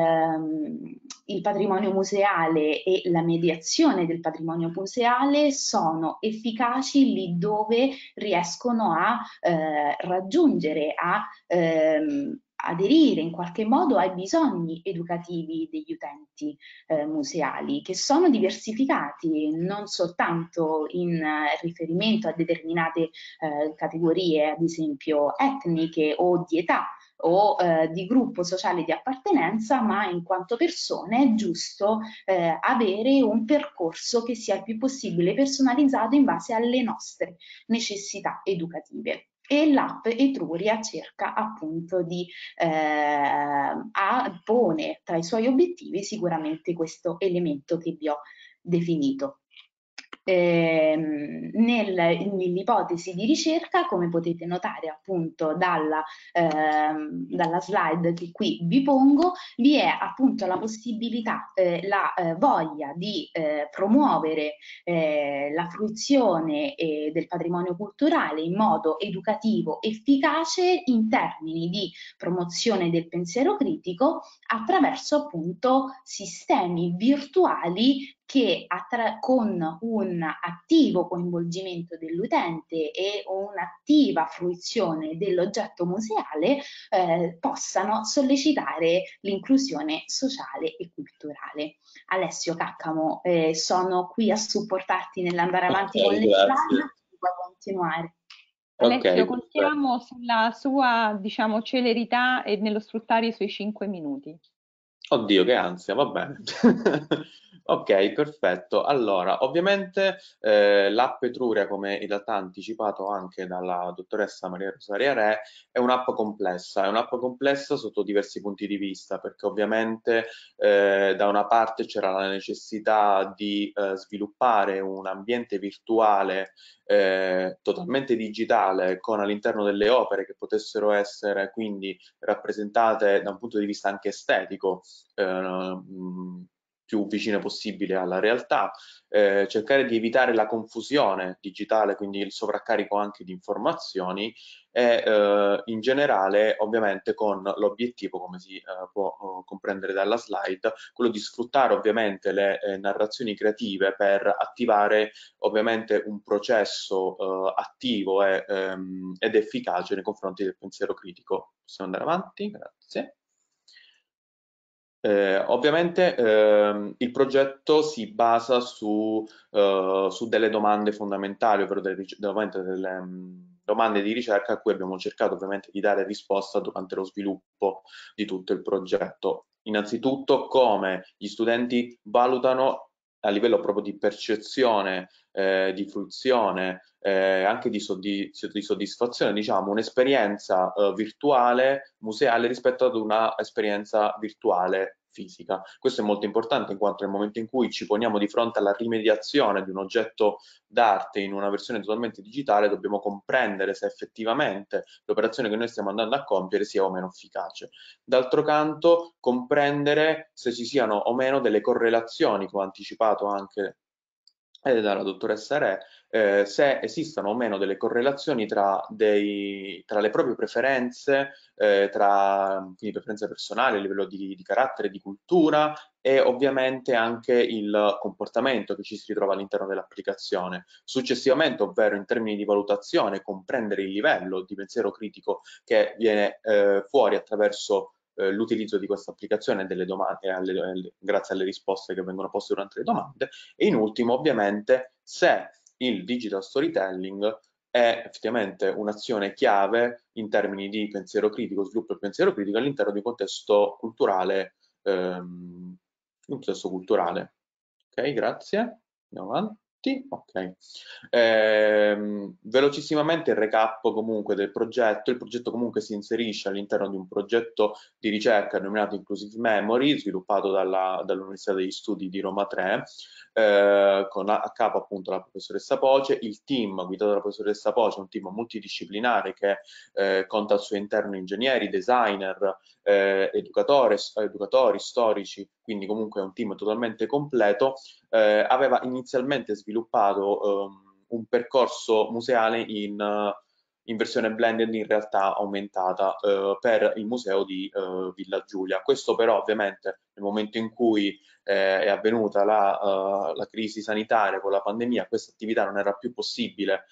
ehm, il patrimonio museale e la mediazione del patrimonio museale sono efficaci lì dove riescono a eh, raggiungere, a ehm, aderire in qualche modo ai bisogni educativi degli utenti eh, museali, che sono diversificati non soltanto in eh, riferimento a determinate eh, categorie, ad esempio etniche o di età, o eh, di gruppo sociale di appartenenza, ma in quanto persone è giusto eh, avere un percorso che sia il più possibile personalizzato in base alle nostre necessità educative. E l'app Etruria cerca appunto di eh, a, pone tra i suoi obiettivi sicuramente questo elemento che vi ho definito. Eh, nel, nell'ipotesi di ricerca, come potete notare appunto dalla, eh, dalla slide che qui vi pongo, vi è appunto la possibilità, eh, la eh, voglia di eh, promuovere eh, la fruizione eh, del patrimonio culturale in modo educativo efficace in termini di promozione del pensiero critico attraverso appunto sistemi virtuali che con un attivo coinvolgimento dell'utente e un'attiva fruizione dell'oggetto museale eh, possano sollecitare l'inclusione sociale e culturale. Alessio Caccamo, eh, sono qui a supportarti nell'andare avanti okay, con le slide, puoi continuare. Alessio, okay, contiamo sulla sua, diciamo, celerità e nello sfruttare i suoi cinque minuti. Oddio, che ansia, va bene. Ok, perfetto. Allora, ovviamente eh, l'app Etruria, come in realtà anticipato anche dalla dottoressa Maria Rosaria Re, è un'app complessa, è un'app complessa sotto diversi punti di vista, perché ovviamente eh, da una parte c'era la necessità di eh, sviluppare un ambiente virtuale eh, totalmente digitale, con all'interno delle opere che potessero essere quindi rappresentate da un punto di vista anche estetico eh, mh, più vicine possibile alla realtà, eh, cercare di evitare la confusione digitale, quindi il sovraccarico anche di informazioni e eh, in generale ovviamente con l'obiettivo, come si eh, può eh, comprendere dalla slide, quello di sfruttare ovviamente le eh, narrazioni creative per attivare ovviamente un processo eh, attivo e, ehm, ed efficace nei confronti del pensiero critico. Possiamo andare avanti? Grazie. Eh, ovviamente ehm, il progetto si basa su, eh, su delle domande fondamentali, ovvero delle, delle, delle mh, domande di ricerca a cui abbiamo cercato ovviamente di dare risposta durante lo sviluppo di tutto il progetto. Innanzitutto come gli studenti valutano a livello proprio di percezione, eh, di fruizione, eh, anche di, soddisf di soddisfazione, diciamo, un'esperienza eh, virtuale, museale rispetto ad una esperienza virtuale fisica. Questo è molto importante in quanto nel momento in cui ci poniamo di fronte alla rimediazione di un oggetto d'arte in una versione totalmente digitale, dobbiamo comprendere se effettivamente l'operazione che noi stiamo andando a compiere sia o meno efficace. D'altro canto, comprendere se ci siano o meno delle correlazioni, come anticipato anche e dalla dottoressa Re, eh, se esistano o meno delle correlazioni tra, dei, tra le proprie preferenze, eh, tra quindi preferenze personali a livello di, di carattere, di cultura e ovviamente anche il comportamento che ci si ritrova all'interno dell'applicazione. Successivamente, ovvero in termini di valutazione, comprendere il livello di pensiero critico che viene eh, fuori attraverso l'utilizzo di questa applicazione delle domande, alle, alle, grazie alle risposte che vengono poste durante le domande, e in ultimo ovviamente se il digital storytelling è effettivamente un'azione chiave in termini di pensiero critico, sviluppo del pensiero critico all'interno di un contesto culturale, ehm, un contesto culturale. Ok, grazie. Andiamo avanti. Ok. Ehm, velocissimamente il recap comunque del progetto. Il progetto comunque si inserisce all'interno di un progetto di ricerca denominato Inclusive Memory, sviluppato dalla, dall'Università degli Studi di Roma tre, eh, con a, a capo appunto la professoressa Poce. Il team guidato dalla professoressa Poce è un team multidisciplinare che eh, conta al suo interno ingegneri, designer, eh, educatori, educatori, storici, quindi comunque è un team totalmente completo. Eh, aveva inizialmente sviluppato um, un percorso museale in, uh, in versione blended, in realtà aumentata, uh, per il museo di uh, Villa Giulia. Questo però ovviamente nel momento in cui eh, è avvenuta la, uh, la crisi sanitaria con la pandemia, questa attività non era più possibile,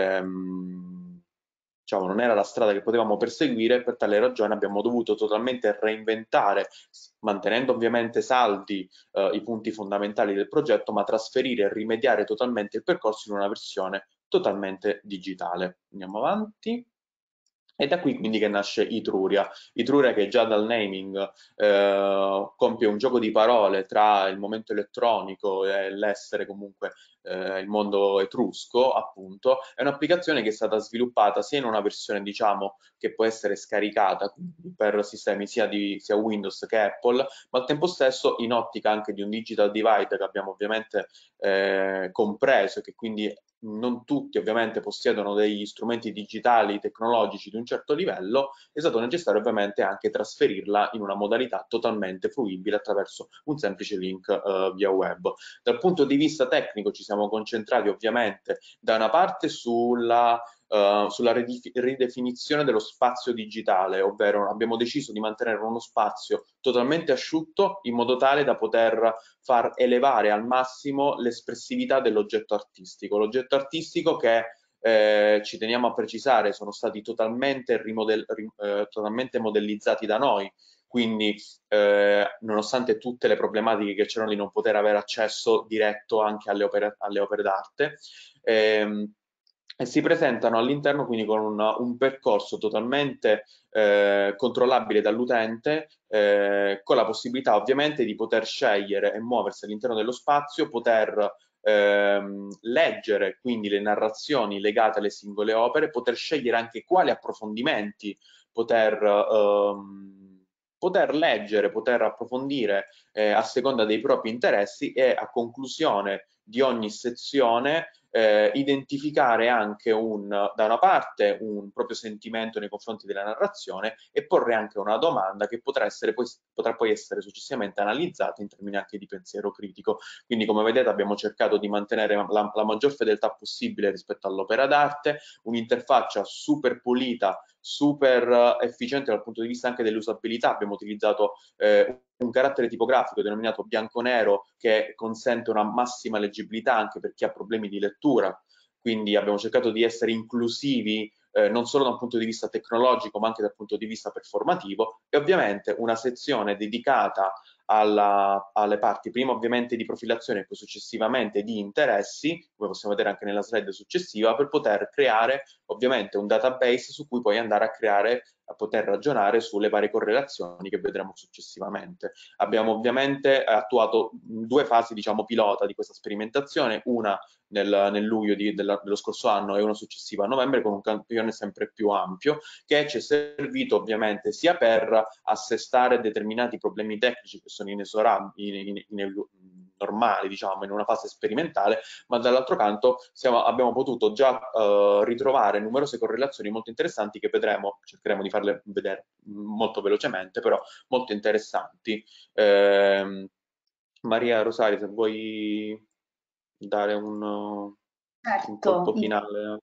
ehm, diciamo, non era la strada che potevamo perseguire. Per tale ragione abbiamo dovuto totalmente reinventare, mantenendo ovviamente saldi eh, i punti fondamentali del progetto, ma trasferire e rimediare totalmente il percorso in una versione totalmente digitale. Andiamo avanti. E da qui quindi che nasce Etruria. Etruria che già dal naming eh, compie un gioco di parole tra il momento elettronico e l'essere comunque eh, il mondo etrusco, appunto. È un'applicazione che è stata sviluppata sia in una versione, diciamo, che può essere scaricata per sistemi sia, di, sia Windows che Apple, ma al tempo stesso in ottica anche di un digital divide che abbiamo ovviamente eh, compreso e che quindi non tutti ovviamente possiedono degli strumenti digitali tecnologici di un certo livello, è stato necessario ovviamente anche trasferirla in una modalità totalmente fruibile attraverso un semplice link uh, via web. Dal punto di vista tecnico ci siamo concentrati ovviamente da una parte sulla Uh, sulla ridefinizione dello spazio digitale, ovvero abbiamo deciso di mantenere uno spazio totalmente asciutto in modo tale da poter far elevare al massimo l'espressività dell'oggetto artistico. L'oggetto artistico che eh, ci teniamo a precisare sono stati totalmente, rimodell eh, totalmente modellizzati da noi, quindi eh, nonostante tutte le problematiche che c'erano di non poter avere accesso diretto anche alle opere, alle opere d'arte, ehm, e si presentano all'interno quindi con un, un percorso totalmente eh, controllabile dall'utente, eh, con la possibilità ovviamente di poter scegliere e muoversi all'interno dello spazio, poter ehm, leggere quindi le narrazioni legate alle singole opere, poter scegliere anche quali approfondimenti poter, ehm, poter leggere, poter approfondire eh, a seconda dei propri interessi, e a conclusione di ogni sezione Eh, identificare anche un, da una parte un proprio sentimento nei confronti della narrazione, e porre anche una domanda che potrà, essere poi, potrà poi essere successivamente analizzata in termini anche di pensiero critico. Quindi, come vedete, abbiamo cercato di mantenere la, la maggior fedeltà possibile rispetto all'opera d'arte, un'interfaccia super pulita, super efficiente dal punto di vista anche dell'usabilità. Abbiamo utilizzato eh, un carattere tipografico denominato bianco-nero, che consente una massima leggibilità anche per chi ha problemi di lettura. Quindi abbiamo cercato di essere inclusivi eh, non solo da un punto di vista tecnologico, ma anche dal punto di vista performativo, e ovviamente una sezione dedicata alla, alle parti, prima ovviamente di profilazione e poi successivamente di interessi, come possiamo vedere anche nella slide successiva, per poter creare ovviamente un database su cui poi andare a creare, a poter ragionare sulle varie correlazioni che vedremo successivamente. Abbiamo ovviamente attuato due fasi, diciamo, pilota di questa sperimentazione, una nel, nel luglio di, della, dello scorso anno e una successiva a novembre, con un campione sempre più ampio, che ci è servito ovviamente sia per assestare determinati problemi tecnici che sono inesorabili, in, in, in, normali, diciamo, in una fase sperimentale, ma dall'altro canto siamo, abbiamo potuto già uh, ritrovare numerose correlazioni molto interessanti, che vedremo, cercheremo di farle vedere molto velocemente, però molto interessanti. Eh, Maria Rosario, se vuoi dare un, certo, un colpo finale.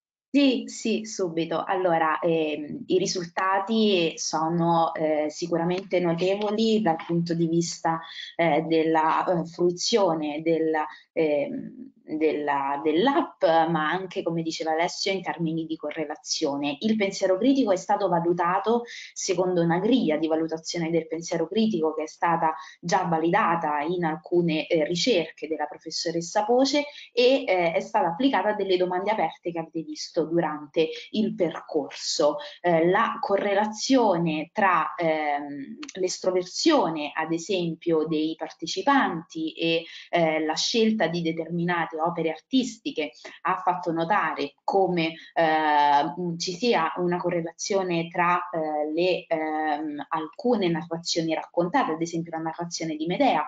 Sì, sì, subito. Allora, ehm, i risultati sono eh, sicuramente notevoli dal punto di vista eh, della eh, fruizione della, ehm, della- dell'app, ma anche, come diceva Alessio, in termini di correlazione. Il pensiero critico è stato valutato secondo una griglia di valutazione del pensiero critico che è stata già validata in alcune eh, ricerche della professoressa Poce, e eh, è stata applicata a delle domande aperte che avete visto durante il percorso. Eh, la correlazione tra ehm, l'estroversione, ad esempio, dei partecipanti e eh, la scelta di determinate opere artistiche ha fatto notare come eh, ci sia una correlazione tra eh, le, ehm, alcune narrazioni raccontate, ad esempio la narrazione di Medea,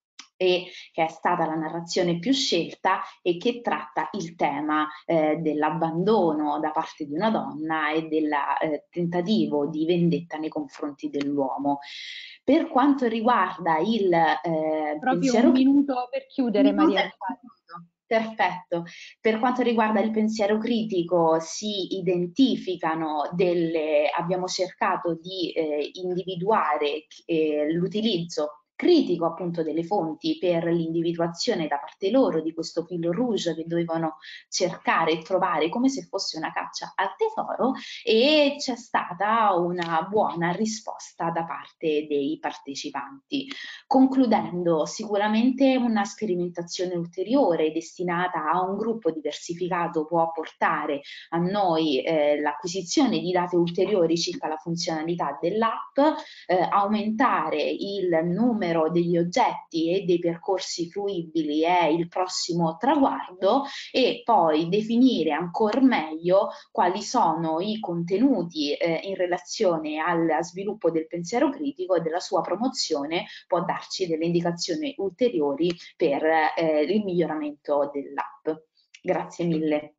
e che è stata la narrazione più scelta e che tratta il tema eh, dell'abbandono da parte di una donna e del eh, tentativo di vendetta nei confronti dell'uomo. Per quanto riguarda il eh, Proprio pensiero un minuto per chiudere, Maria Rosario. Perfetto. Per quanto riguarda il pensiero critico, si identificano delle, abbiamo cercato di eh, individuare eh, l'utilizzo critico appunto delle fonti per l'individuazione da parte loro di questo fil rouge che dovevano cercare e trovare come se fosse una caccia al tesoro, e c'è stata una buona risposta da parte dei partecipanti. Concludendo, sicuramente una sperimentazione ulteriore destinata a un gruppo diversificato può portare a noi eh, l'acquisizione di dati ulteriori circa la funzionalità dell'app, eh, aumentare il numero degli oggetti e dei percorsi fruibili è il prossimo traguardo, e poi definire ancora meglio quali sono i contenuti eh, in relazione al sviluppo del pensiero critico, e della sua promozione può darci delle indicazioni ulteriori per eh, il miglioramento dell'app. Grazie mille.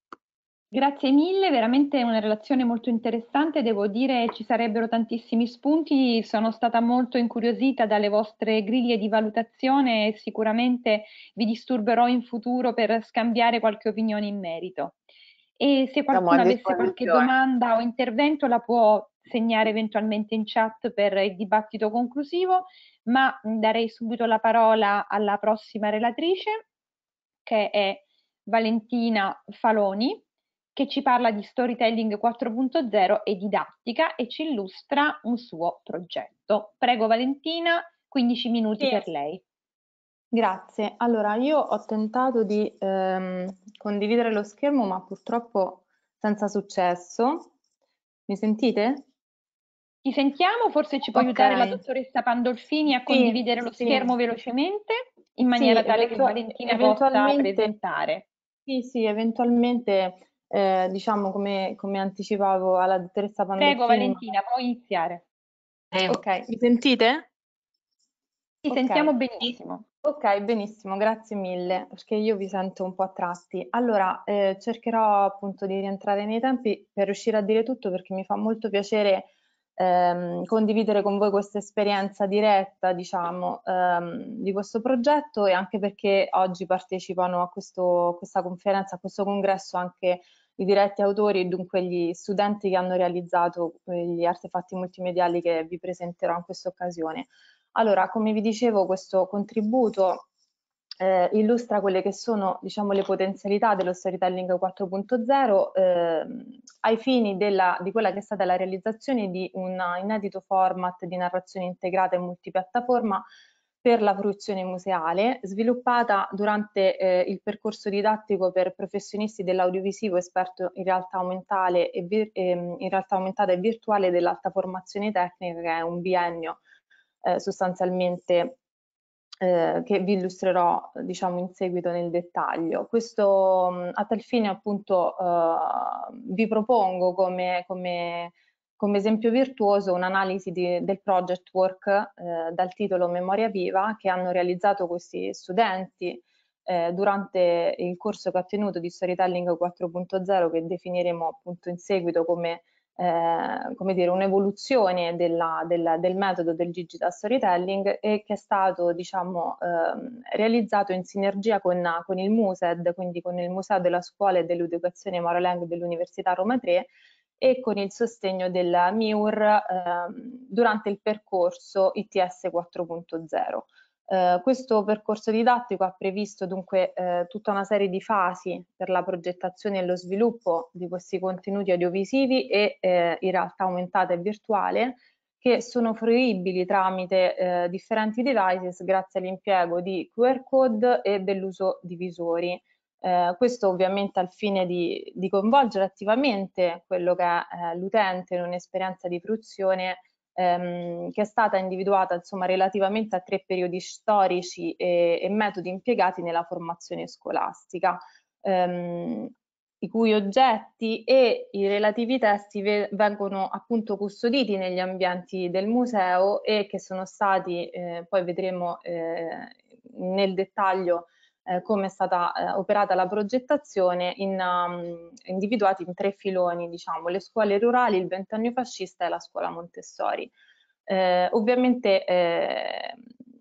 Grazie mille, veramente una relazione molto interessante, devo dire ci sarebbero tantissimi spunti, sono stata molto incuriosita dalle vostre griglie di valutazione e sicuramente vi disturberò in futuro per scambiare qualche opinione in merito. E se qualcuno avesse qualche domanda o intervento la può segnare eventualmente in chat per il dibattito conclusivo, ma darei subito la parola alla prossima relatrice, che è Valentina Faloni, che ci parla di storytelling quattro punto zero e didattica e ci illustra un suo progetto. Prego Valentina, quindici minuti Sì. per lei. Grazie. Allora, io ho tentato di ehm, condividere lo schermo, ma purtroppo senza successo. Mi sentite? Ti sentiamo, forse ci può Ok. aiutare la dottoressa Pandolfini a Sì, condividere lo sì. schermo velocemente, in Sì, maniera tale che eventu- Valentina possa eventualmente, presentare. sì, sì, eventualmente, eh, diciamo come, come anticipavo alla dottoressa Prego Pandolfini, ma- Valentina, puoi iniziare. ok, mi sentite? Ti Ok. sentiamo benissimo. Ok, benissimo, grazie mille, perché io vi sento un po' a tratti. Allora, eh, cercherò appunto di rientrare nei tempi per riuscire a dire tutto, perché mi fa molto piacere ehm, condividere con voi questa esperienza diretta, diciamo, ehm, di questo progetto, e anche perché oggi partecipano a questo, questa conferenza, a questo congresso, anche i diretti autori e dunque gli studenti che hanno realizzato gli artefatti multimediali che vi presenterò in questa occasione. Allora, come vi dicevo, questo contributo eh, illustra quelle che sono, diciamo, le potenzialità dello storytelling quattro punto zero eh, ai fini della, di quella che è stata la realizzazione di un inedito format di narrazione integrata e multipiattaforma per la fruizione museale, sviluppata durante eh, il percorso didattico per professionisti dell'audiovisivo esperto in realtà aumentale e, vir- ehm, in realtà aumentata e virtuale dell'alta formazione tecnica, che è un biennio eh, sostanzialmente eh, che vi illustrerò, diciamo, in seguito nel dettaglio. Questo, mh, a tal fine, appunto, eh, vi propongo come, come, come esempio virtuoso un'analisi del project work eh, dal titolo Memoria Viva, che hanno realizzato questi studenti eh, durante il corso che ho tenuto di Storytelling quattro punto zero, che definiremo appunto in seguito come Eh, come dire, un'evoluzione della, della, del metodo del digital storytelling, e che è stato, diciamo, ehm, realizzato in sinergia con, con il MUSED, quindi con il Museo della Scuola e dell'Educazione Moralengo dell'Università Roma tre, e con il sostegno del M I U R ehm, durante il percorso I T S quattro punto zero. Eh, questo percorso didattico ha previsto dunque eh, tutta una serie di fasi per la progettazione e lo sviluppo di questi contenuti audiovisivi e eh, in realtà aumentata e virtuale, che sono fruibili tramite eh, differenti devices grazie all'impiego di Q R code e dell'uso di visori. Eh, questo ovviamente al fine di, di coinvolgere attivamente quello che è eh, l'utente in un'esperienza di fruizione ehm, che è stata individuata, insomma, relativamente a tre periodi storici e, e metodi impiegati nella formazione scolastica, ehm, i cui oggetti e i relativi testi vengono appunto custoditi negli ambienti del museo, e che sono stati, eh, poi vedremo eh, nel dettaglio eh, come è stata eh, operata la progettazione, in, um, individuati in tre filoni, diciamo, le scuole rurali, il ventennio fascista e la scuola Montessori. Eh, ovviamente eh,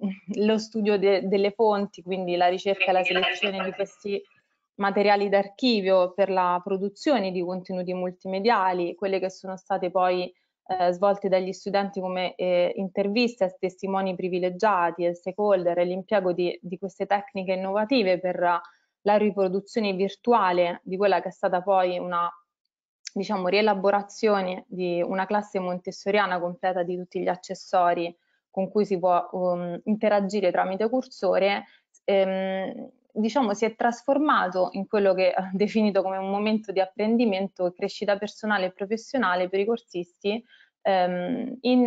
lo studio de delle fonti, quindi la ricerca e la selezione di questi materiali d'archivio per la produzione di contenuti multimediali, quelle che sono state poi eh, svolte dagli studenti come eh, interviste a testimoni privilegiati e stakeholder, e l'impiego di, di queste tecniche innovative per la riproduzione virtuale di quella che è stata poi una, diciamo, rielaborazione di una classe montessoriana completa di tutti gli accessori con cui si può um, interagire tramite cursore, ehm, diciamo, si è trasformato in quello che ho definito come un momento di apprendimento e crescita personale e professionale per i corsisti, ehm, in,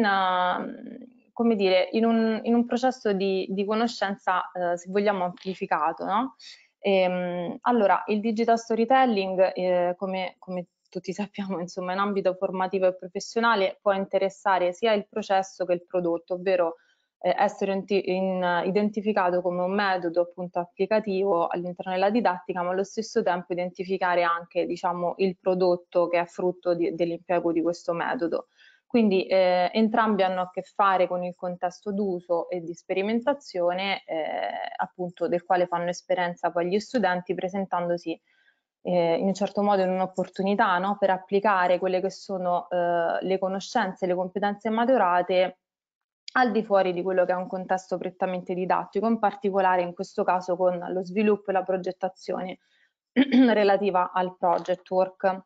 uh, come dire, in, un, in un processo di, di conoscenza, eh, se vogliamo, amplificato, no? Ehm, allora, il digital storytelling, eh, come, come tutti sappiamo, insomma, in ambito formativo e professionale, può interessare sia il processo che il prodotto, ovvero eh, essere in, in, identificato come un metodo appunto applicativo all'interno della didattica, ma allo stesso tempo identificare anche, diciamo, il prodotto che è frutto dell'impiego di questo metodo. Quindi eh, entrambi hanno a che fare con il contesto d'uso e di sperimentazione, eh, appunto, del quale fanno esperienza poi gli studenti, presentandosi eh, in un certo modo in un'opportunità, no? Per applicare quelle che sono eh, le conoscenze e le competenze maturate al di fuori di quello che è un contesto prettamente didattico, in particolare in questo caso con lo sviluppo e la progettazione relativa al project work.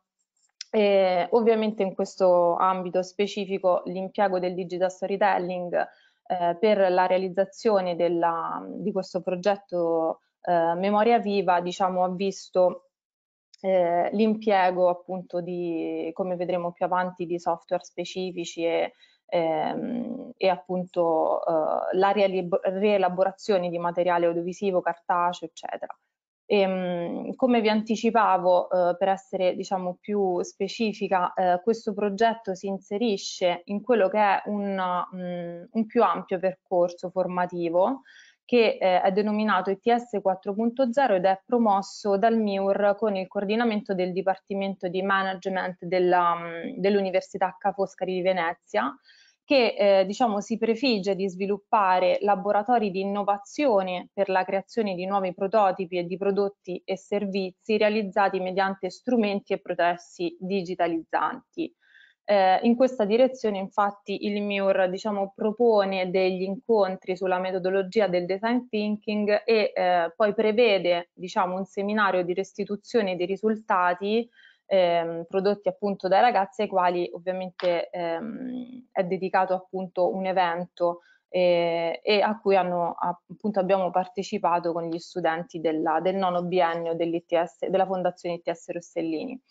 E ovviamente in questo ambito specifico l'impiego del digital storytelling eh, per la realizzazione della, di questo progetto eh, Memoria Viva, diciamo, ha visto eh, l'impiego appunto di, come vedremo più avanti, di software specifici e, ehm, e appunto eh, la rielaborazione di materiale audiovisivo, cartaceo, eccetera. E, mh, come vi anticipavo, eh, per essere diciamo più specifica, eh, questo progetto si inserisce in quello che è un, mh, un più ampio percorso formativo che eh, è denominato I T S quattro punto zero ed è promosso dal M I U R con il coordinamento del Dipartimento di Management dell'Università Ca' Foscari di Venezia, che eh, diciamo, si prefigge di sviluppare laboratori di innovazione per la creazione di nuovi prototipi e di prodotti e servizi realizzati mediante strumenti e processi digitalizzanti. Eh, in questa direzione infatti il M I U R diciamo, propone degli incontri sulla metodologia del design thinking e eh, poi prevede diciamo, un seminario di restituzione dei risultati ehm, prodotti appunto dai ragazzi ai quali ovviamente ehm, è dedicato appunto un evento eh, e a cui hanno, appunto, abbiamo partecipato con gli studenti della, del nono biennio dell'I T S, della Fondazione I T S Rossellini.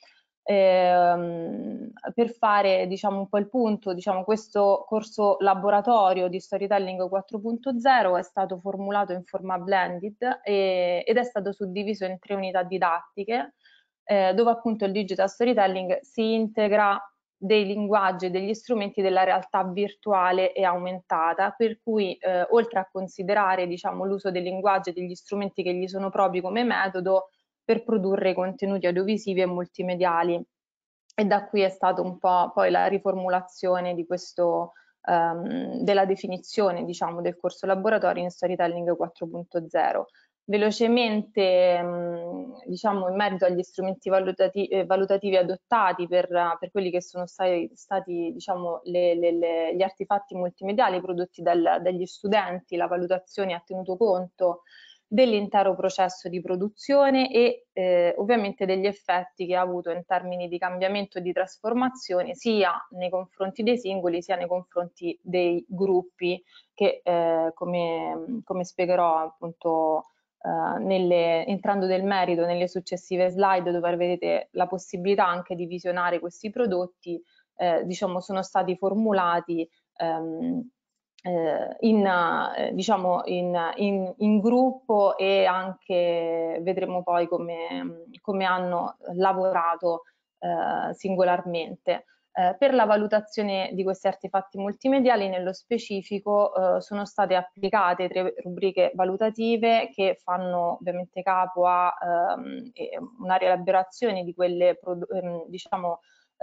Ehm, per fare diciamo un po' il punto, diciamo questo corso laboratorio di Storytelling quattro punto zero è stato formulato in forma blended e, ed è stato suddiviso in tre unità didattiche eh, dove appunto il digital storytelling si integra dei linguaggi e degli strumenti della realtà virtuale e aumentata, per cui eh, oltre a considerare diciamo l'uso dei linguaggi e degli strumenti che gli sono propri come metodo per produrre contenuti audiovisivi e multimediali. E da qui è stata un po' poi la riformulazione di questo, um, della definizione diciamo, del corso laboratorio in Storytelling quattro punto zero. Velocemente, mh, diciamo, in merito agli strumenti valutati eh, valutativi adottati per, per quelli che sono stati, stati diciamo, le, le, le, gli artefatti multimediali prodotti dal, dagli studenti, la valutazione ha tenuto conto dell'intero processo di produzione e eh, ovviamente degli effetti che ha avuto in termini di cambiamento e di trasformazione sia nei confronti dei singoli sia nei confronti dei gruppi che eh, come, come spiegherò appunto eh, nelle, entrando nel merito nelle successive slide dove vedete la possibilità anche di visionare questi prodotti eh, diciamo sono stati formulati ehm, Eh, in, eh, diciamo in, in, in gruppo e anche vedremo poi come, come hanno lavorato eh, singolarmente. Eh, per la valutazione di questi artefatti multimediali nello specifico eh, sono state applicate tre rubriche valutative che fanno ovviamente capo a ehm, una rielaborazione di quelle ehm, diciamo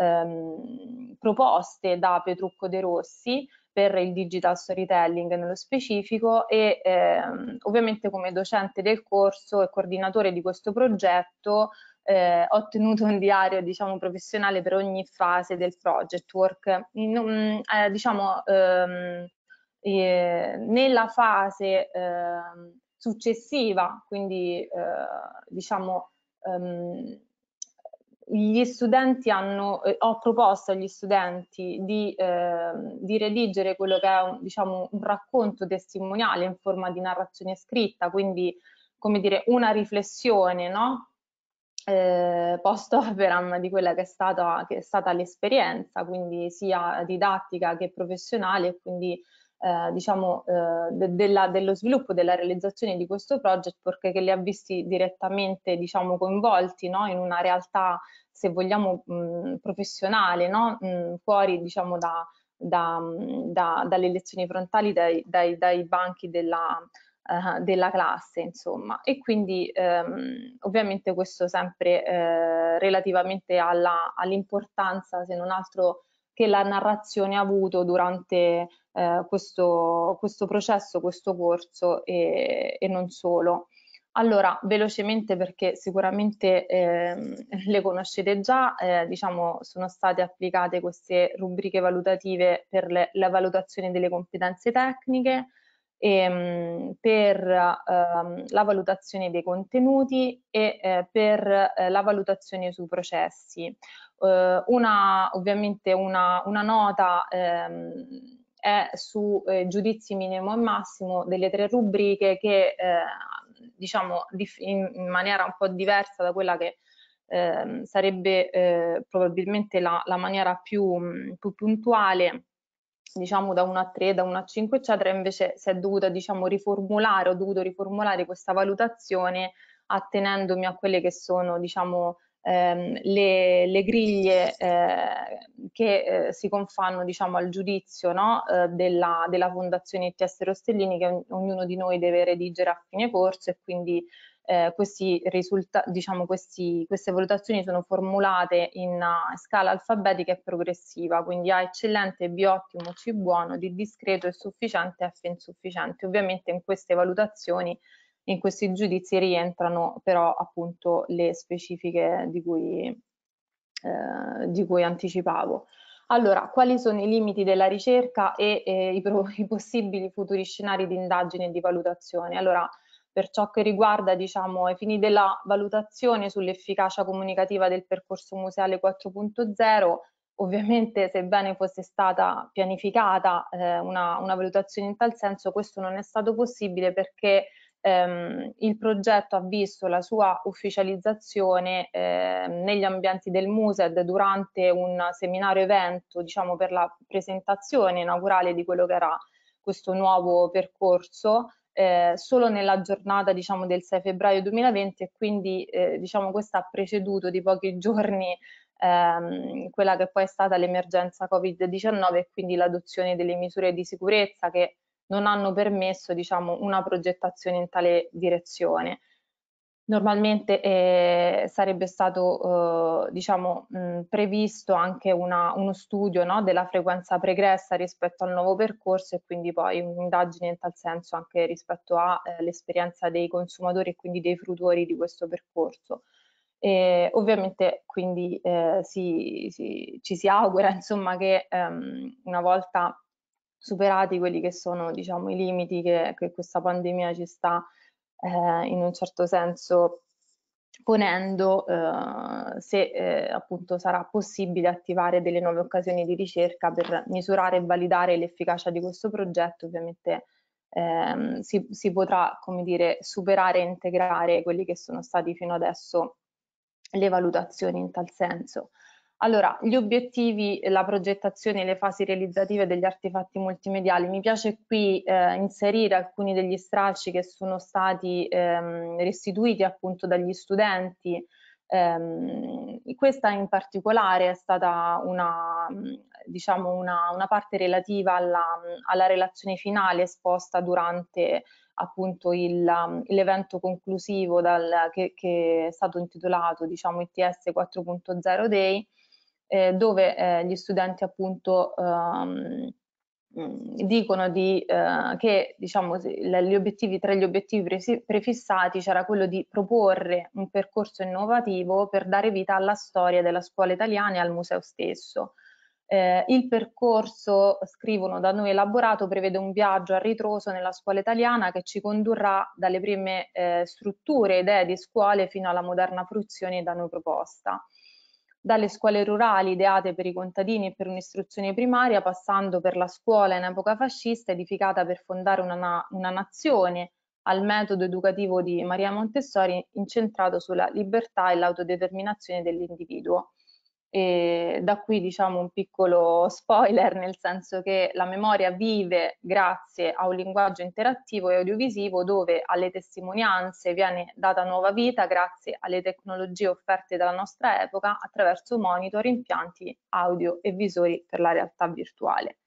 ehm, proposte da Petrucco De Rossi per il digital storytelling nello specifico e ehm, ovviamente come docente del corso e coordinatore di questo progetto eh, ho ottenuto un diario diciamo professionale per ogni fase del project work. In, um, eh, diciamo ehm, eh, nella fase eh, successiva, quindi eh, diciamo ehm, gli studenti hanno, eh, ho proposto agli studenti di, eh, di redigere quello che è un, diciamo, un racconto testimoniale in forma di narrazione scritta, quindi come dire una riflessione, no? Eh, post operam di quella che è stata, che è stata l'esperienza, quindi sia didattica che professionale, e quindi eh, diciamo eh, de della, dello sviluppo, della realizzazione di questo project, perché li ha visti direttamente diciamo coinvolti no? In una realtà, se vogliamo, mh, professionale, no? mh, fuori diciamo da, da, da, dalle lezioni frontali, dai, dai, dai banchi della Uh, della classe, insomma, e quindi ehm, ovviamente questo sempre eh, relativamente all'importanza, all se non altro, che la narrazione ha avuto durante eh, questo, questo processo, questo corso e, e non solo. Allora, velocemente perché sicuramente eh, le conoscete già, eh, diciamo sono state applicate queste rubriche valutative per le, la valutazione delle competenze tecniche, E, per ehm, la valutazione dei contenuti e eh, per eh, la valutazione sui processi. Eh, una, ovviamente una, una nota ehm, è su eh, giudizi minimo e massimo delle tre rubriche che eh, diciamo in, in maniera un po' diversa da quella che eh, sarebbe eh, probabilmente la, la maniera più, mh, più puntuale, diciamo da uno a tre, da uno a cinque eccetera, invece si è dovuta diciamo riformulare, ho dovuto riformulare questa valutazione attenendomi a quelle che sono diciamo ehm, le, le griglie eh, che eh, si confanno diciamo al giudizio, no? eh, della, della Fondazione I T S Rostellini, che ognuno di noi deve redigere a fine corso, e quindi eh, questi risultati, diciamo questi, queste valutazioni sono formulate in uh, scala alfabetica e progressiva, quindi A eccellente, B ottimo, C buono, D discreto e sufficiente, F insufficiente. Ovviamente in queste valutazioni, in questi giudizi rientrano però appunto le specifiche di cui, eh, di cui anticipavo. Allora, quali sono i limiti della ricerca e eh, i, i possibili futuri scenari di indagine e di valutazione? Allora, per ciò che riguarda, diciamo, ai fini della valutazione sull'efficacia comunicativa del percorso museale quattro punto zero, ovviamente, sebbene fosse stata pianificata eh, una, una valutazione in tal senso, questo non è stato possibile perché ehm, il progetto ha visto la sua ufficializzazione eh, negli ambienti del Mused durante un seminario evento, diciamo, per la presentazione inaugurale di quello che era questo nuovo percorso, eh, solo nella giornata diciamo del sei febbraio duemilaventi, e quindi eh, diciamo questo ha preceduto di pochi giorni ehm, quella che poi è stata l'emergenza Covid diciannove, e quindi l'adozione delle misure di sicurezza che non hanno permesso diciamo una progettazione in tale direzione. Normalmente eh, sarebbe stato eh, diciamo, mh, previsto anche una, uno studio, no, della frequenza pregressa rispetto al nuovo percorso, e quindi poi un'indagine in tal senso anche rispetto all'esperienza eh, dei consumatori e quindi dei fruitori di questo percorso. E ovviamente quindi eh, si, si, ci si augura insomma che ehm, una volta superati quelli che sono diciamo, i limiti che, che questa pandemia ci sta eh, in un certo senso ponendo eh, se eh, appunto sarà possibile attivare delle nuove occasioni di ricerca per misurare e validare l'efficacia di questo progetto. Ovviamente ehm, si, si potrà, come dire, superare e integrare quelli che sono stati fino adesso le valutazioni in tal senso. Allora, gli obiettivi, la progettazione e le fasi realizzative degli artefatti multimediali. Mi piace qui eh, inserire alcuni degli stralci che sono stati ehm, restituiti appunto dagli studenti. Um, questa in particolare è stata una, diciamo una, una parte relativa alla, alla relazione finale esposta durante appunto l'evento conclusivo dal, che, che è stato intitolato diciamo I T S quattro punto zero Day, eh, dove eh, gli studenti appunto um, dicono di, eh, che diciamo, gli obiettivi, tra gli obiettivi prefissati c'era quello di proporre un percorso innovativo per dare vita alla storia della scuola italiana e al museo stesso. Eh, il percorso, scrivono, da noi elaborato prevede un viaggio a ritroso nella scuola italiana che ci condurrà dalle prime eh, strutture e idee di scuole fino alla moderna fruizione da noi proposta. Dalle scuole rurali ideate per i contadini e per un'istruzione primaria, passando per la scuola in epoca fascista edificata per fondare una, na una nazione, al metodo educativo di Maria Montessori incentrato sulla libertà e l'autodeterminazione dell'individuo. E da qui diciamo un piccolo spoiler, nel senso che la memoria vive grazie a un linguaggio interattivo e audiovisivo dove alle testimonianze viene data nuova vita grazie alle tecnologie offerte dalla nostra epoca attraverso monitor, impianti audio e visori per la realtà virtuale.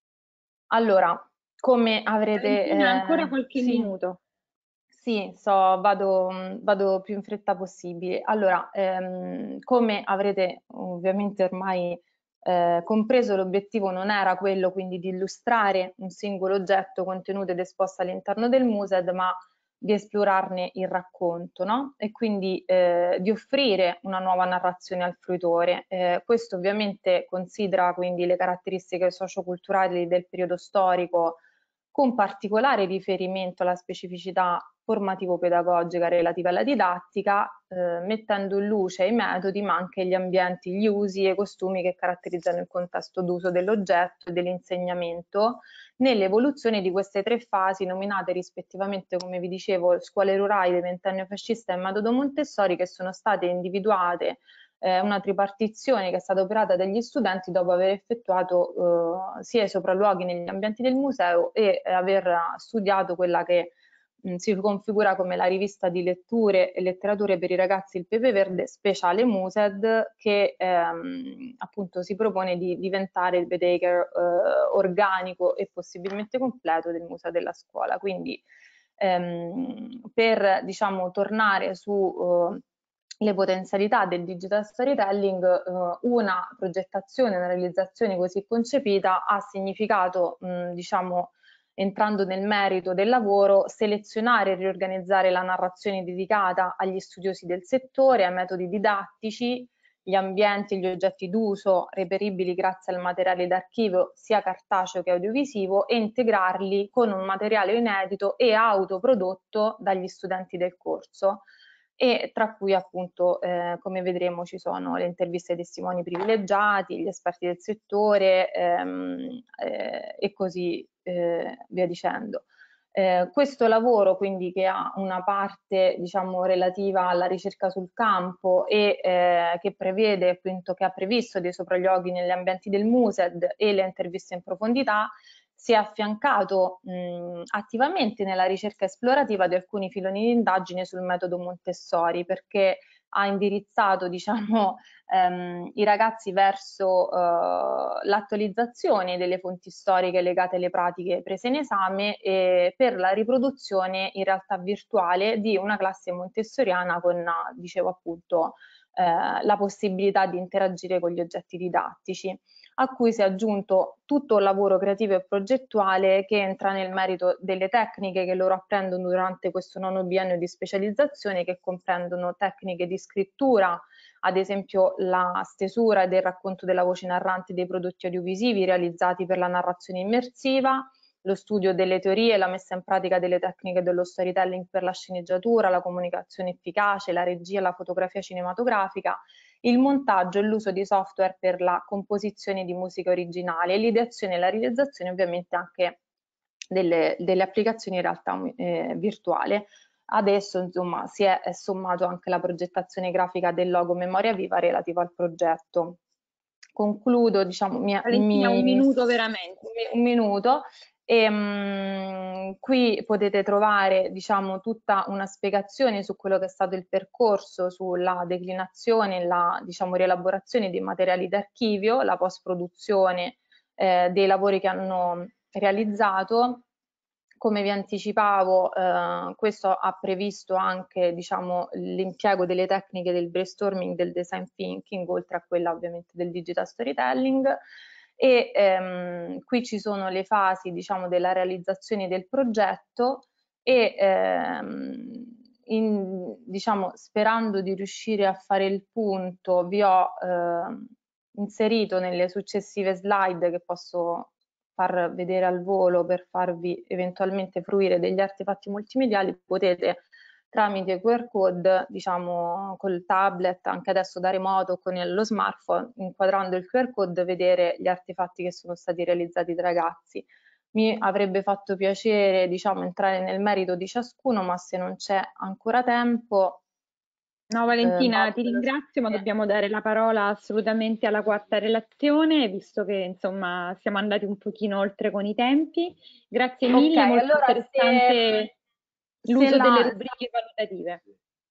Allora, come avrete... Valentina, eh, ancora qualche sì. minuto. Sì, so, vado, vado più in fretta possibile. Allora, ehm, come avrete ovviamente ormai eh, compreso, l'obiettivo non era quello quindi di illustrare un singolo oggetto contenuto ed esposto all'interno del Mused, ma di esplorarne il racconto, no? E quindi eh, di offrire una nuova narrazione al fruitore. Eh, questo ovviamente considera quindi le caratteristiche socioculturali del periodo storico con particolare riferimento alla specificità formativo-pedagogica relativa alla didattica, eh, mettendo in luce i metodi ma anche gli ambienti, gli usi e i costumi che caratterizzano il contesto d'uso dell'oggetto e dell'insegnamento nell'evoluzione di queste tre fasi nominate rispettivamente, come vi dicevo, scuole rurali, ventennio fascista e metodo Montessori, che sono state individuate eh, una tripartizione che è stata operata dagli studenti dopo aver effettuato eh, sia i sopralluoghi negli ambienti del museo e eh, aver studiato quella che mh, si configura come la rivista di letture e letterature per i ragazzi, il Pepe Verde Speciale Mused, che ehm, appunto si propone di diventare il bedeker eh, organico e possibilmente completo del museo della scuola. Quindi ehm, per diciamo tornare su eh, le potenzialità del digital storytelling, eh, una progettazione, una realizzazione così concepita ha significato, mh, diciamo, entrando nel merito del lavoro, selezionare e riorganizzare la narrazione dedicata agli studiosi del settore, ai metodi didattici, gli ambienti e gli oggetti d'uso reperibili grazie al materiale d'archivio sia cartaceo che audiovisivo e integrarli con un materiale inedito e autoprodotto dagli studenti del corso, e tra cui appunto eh, come vedremo ci sono le interviste ai testimoni privilegiati, gli esperti del settore ehm, eh, e così eh, via dicendo. Eh, questo lavoro quindi, che ha una parte diciamo relativa alla ricerca sul campo e eh, che prevede appunto che ha previsto dei sopralluoghi negli ambienti del Mused e le interviste in profondità, si è affiancato mh, attivamente nella ricerca esplorativa di alcuni filoni di indagine sul metodo Montessori, perché ha indirizzato diciamo, ehm, i ragazzi verso eh, l'attualizzazione delle fonti storiche legate alle pratiche prese in esame e per la riproduzione in realtà virtuale di una classe montessoriana con, dicevo appunto, eh, la possibilità di interagire con gli oggetti didattici, a cui si è aggiunto tutto un lavoro creativo e progettuale che entra nel merito delle tecniche che loro apprendono durante questo nono biennio di specializzazione, che comprendono tecniche di scrittura, ad esempio la stesura ed il racconto della voce narrante dei prodotti audiovisivi realizzati per la narrazione immersiva, lo studio delle teorie, la messa in pratica delle tecniche dello storytelling per la sceneggiatura, la comunicazione efficace, la regia, la fotografia cinematografica, il montaggio e l'uso di software per la composizione di musica originale e l'ideazione e la realizzazione ovviamente anche delle, delle applicazioni in realtà eh, virtuale. Adesso insomma si è, è sommato anche la progettazione grafica del logo Memoria Viva relativo al progetto. Concludo, diciamo, mi, Valentina, mi, un minuto veramente. Un minuto. E, um, qui potete trovare diciamo tutta una spiegazione su quello che è stato il percorso, sulla declinazione, la diciamo rielaborazione dei materiali d'archivio, la post produzione eh, dei lavori che hanno realizzato. Come vi anticipavo, eh, questo ha previsto anche diciamo l'impiego delle tecniche del brainstorming, del design thinking, oltre a quella ovviamente del digital storytelling. E ehm, qui ci sono le fasi diciamo della realizzazione del progetto e ehm, in, diciamo sperando di riuscire a fare il punto vi ho eh, inserito nelle successive slide, che posso far vedere al volo per farvi eventualmente fruire degli artefatti multimediali. Potete tramite Q R code, diciamo col tablet, anche adesso da remoto con lo smartphone, inquadrando il Q R code, vedere gli artefatti che sono stati realizzati dai ragazzi. Mi avrebbe fatto piacere diciamo entrare nel merito di ciascuno, ma se non c'è ancora tempo. No Valentina, eh, ti ringrazio, ma dobbiamo dare la parola assolutamente alla quarta relazione, visto che insomma siamo andati un pochino oltre con i tempi. Grazie mille, okay, molto allora interessante l'uso la... delle rubriche valutative.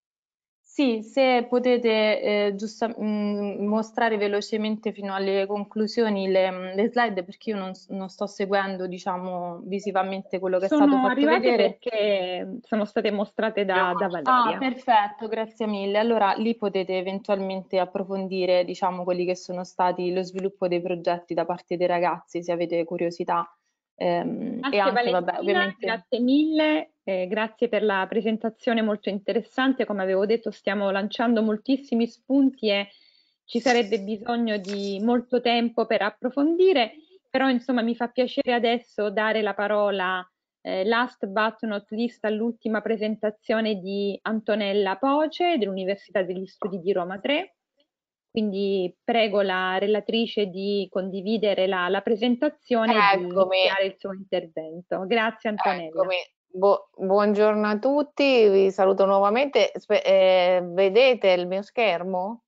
Sì, se potete eh, giusta, mh, mostrare velocemente fino alle conclusioni le, le slide, perché io non, non sto seguendo diciamo visivamente quello che sono è stato fatto arrivate vedere. Perché sono state mostrate da, da Valeria. Ah, perfetto, grazie mille. Allora lì potete eventualmente approfondire diciamo quelli che sono stati lo sviluppo dei progetti da parte dei ragazzi, se avete curiosità. Ehm, grazie e anche, Valentina, vabbè, ovviamente... grazie mille, eh, grazie per la presentazione molto interessante. Come avevo detto, stiamo lanciando moltissimi spunti e ci sarebbe bisogno di molto tempo per approfondire. però insomma mi fa piacere adesso dare la parola eh, last but not least all'ultima presentazione di Antonella Poce dell'Università degli Studi di Roma tre. Quindi prego la relatrice di condividere la, la presentazione e di Eccomi, iniziare il suo intervento. Grazie Antonella. eccomi. Bu- buongiorno a tutti, vi saluto nuovamente. Spe- eh, vedete il mio schermo?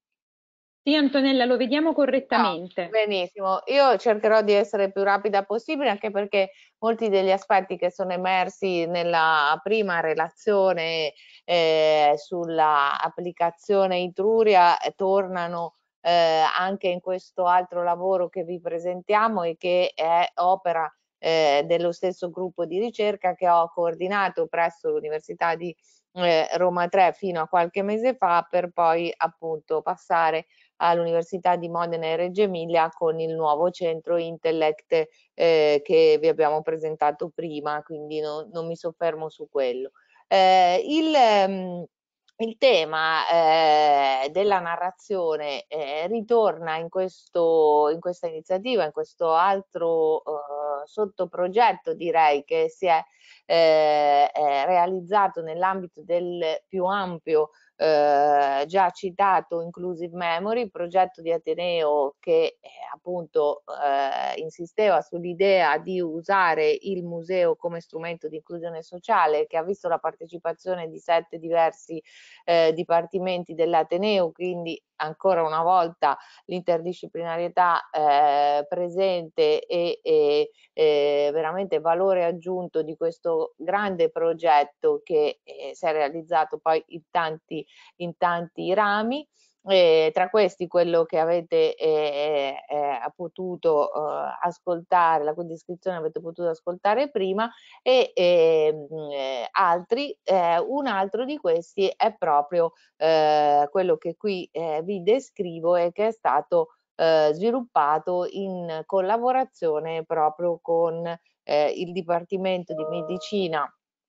Sì Antonella, lo vediamo Ah, correttamente. benissimo, io cercherò di essere più rapida possibile, anche perché molti degli aspetti che sono emersi nella prima relazione eh, sulla applicazione Etruria eh, tornano eh, anche in questo altro lavoro che vi presentiamo e che è opera eh, dello stesso gruppo di ricerca che ho coordinato presso l'Università di eh, Roma tre fino a qualche mese fa, per poi appunto passare all'Università di Modena e Reggio Emilia con il nuovo centro Intellect eh, che vi abbiamo presentato prima, quindi no, non mi soffermo su quello. Eh, il, ehm, il tema eh, della narrazione eh, ritorna in, questo, in questa iniziativa, in questo altro eh, sottoprogetto, direi, che si è eh, realizzato nell'ambito del più ampio Eh, già citato Inclusive Memory, progetto di Ateneo che eh, appunto eh, insisteva sull'idea di usare il museo come strumento di inclusione sociale, che ha visto la partecipazione di sette diversi eh, dipartimenti dell'Ateneo, quindi ancora una volta l'interdisciplinarietà eh, presente e, e eh, veramente valore aggiunto di questo grande progetto che eh, si è realizzato poi in tanti, in tanti rami. Eh, tra questi quello che avete eh, eh, potuto eh, ascoltare, la cui descrizione avete potuto ascoltare prima, e eh, altri, eh, un altro di questi è proprio eh, quello che qui eh, vi descrivo e che è stato eh, sviluppato in collaborazione proprio con eh, il Dipartimento di Medicina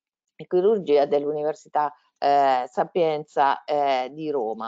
e Chirurgia dell'Università eh, Sapienza eh, di Roma.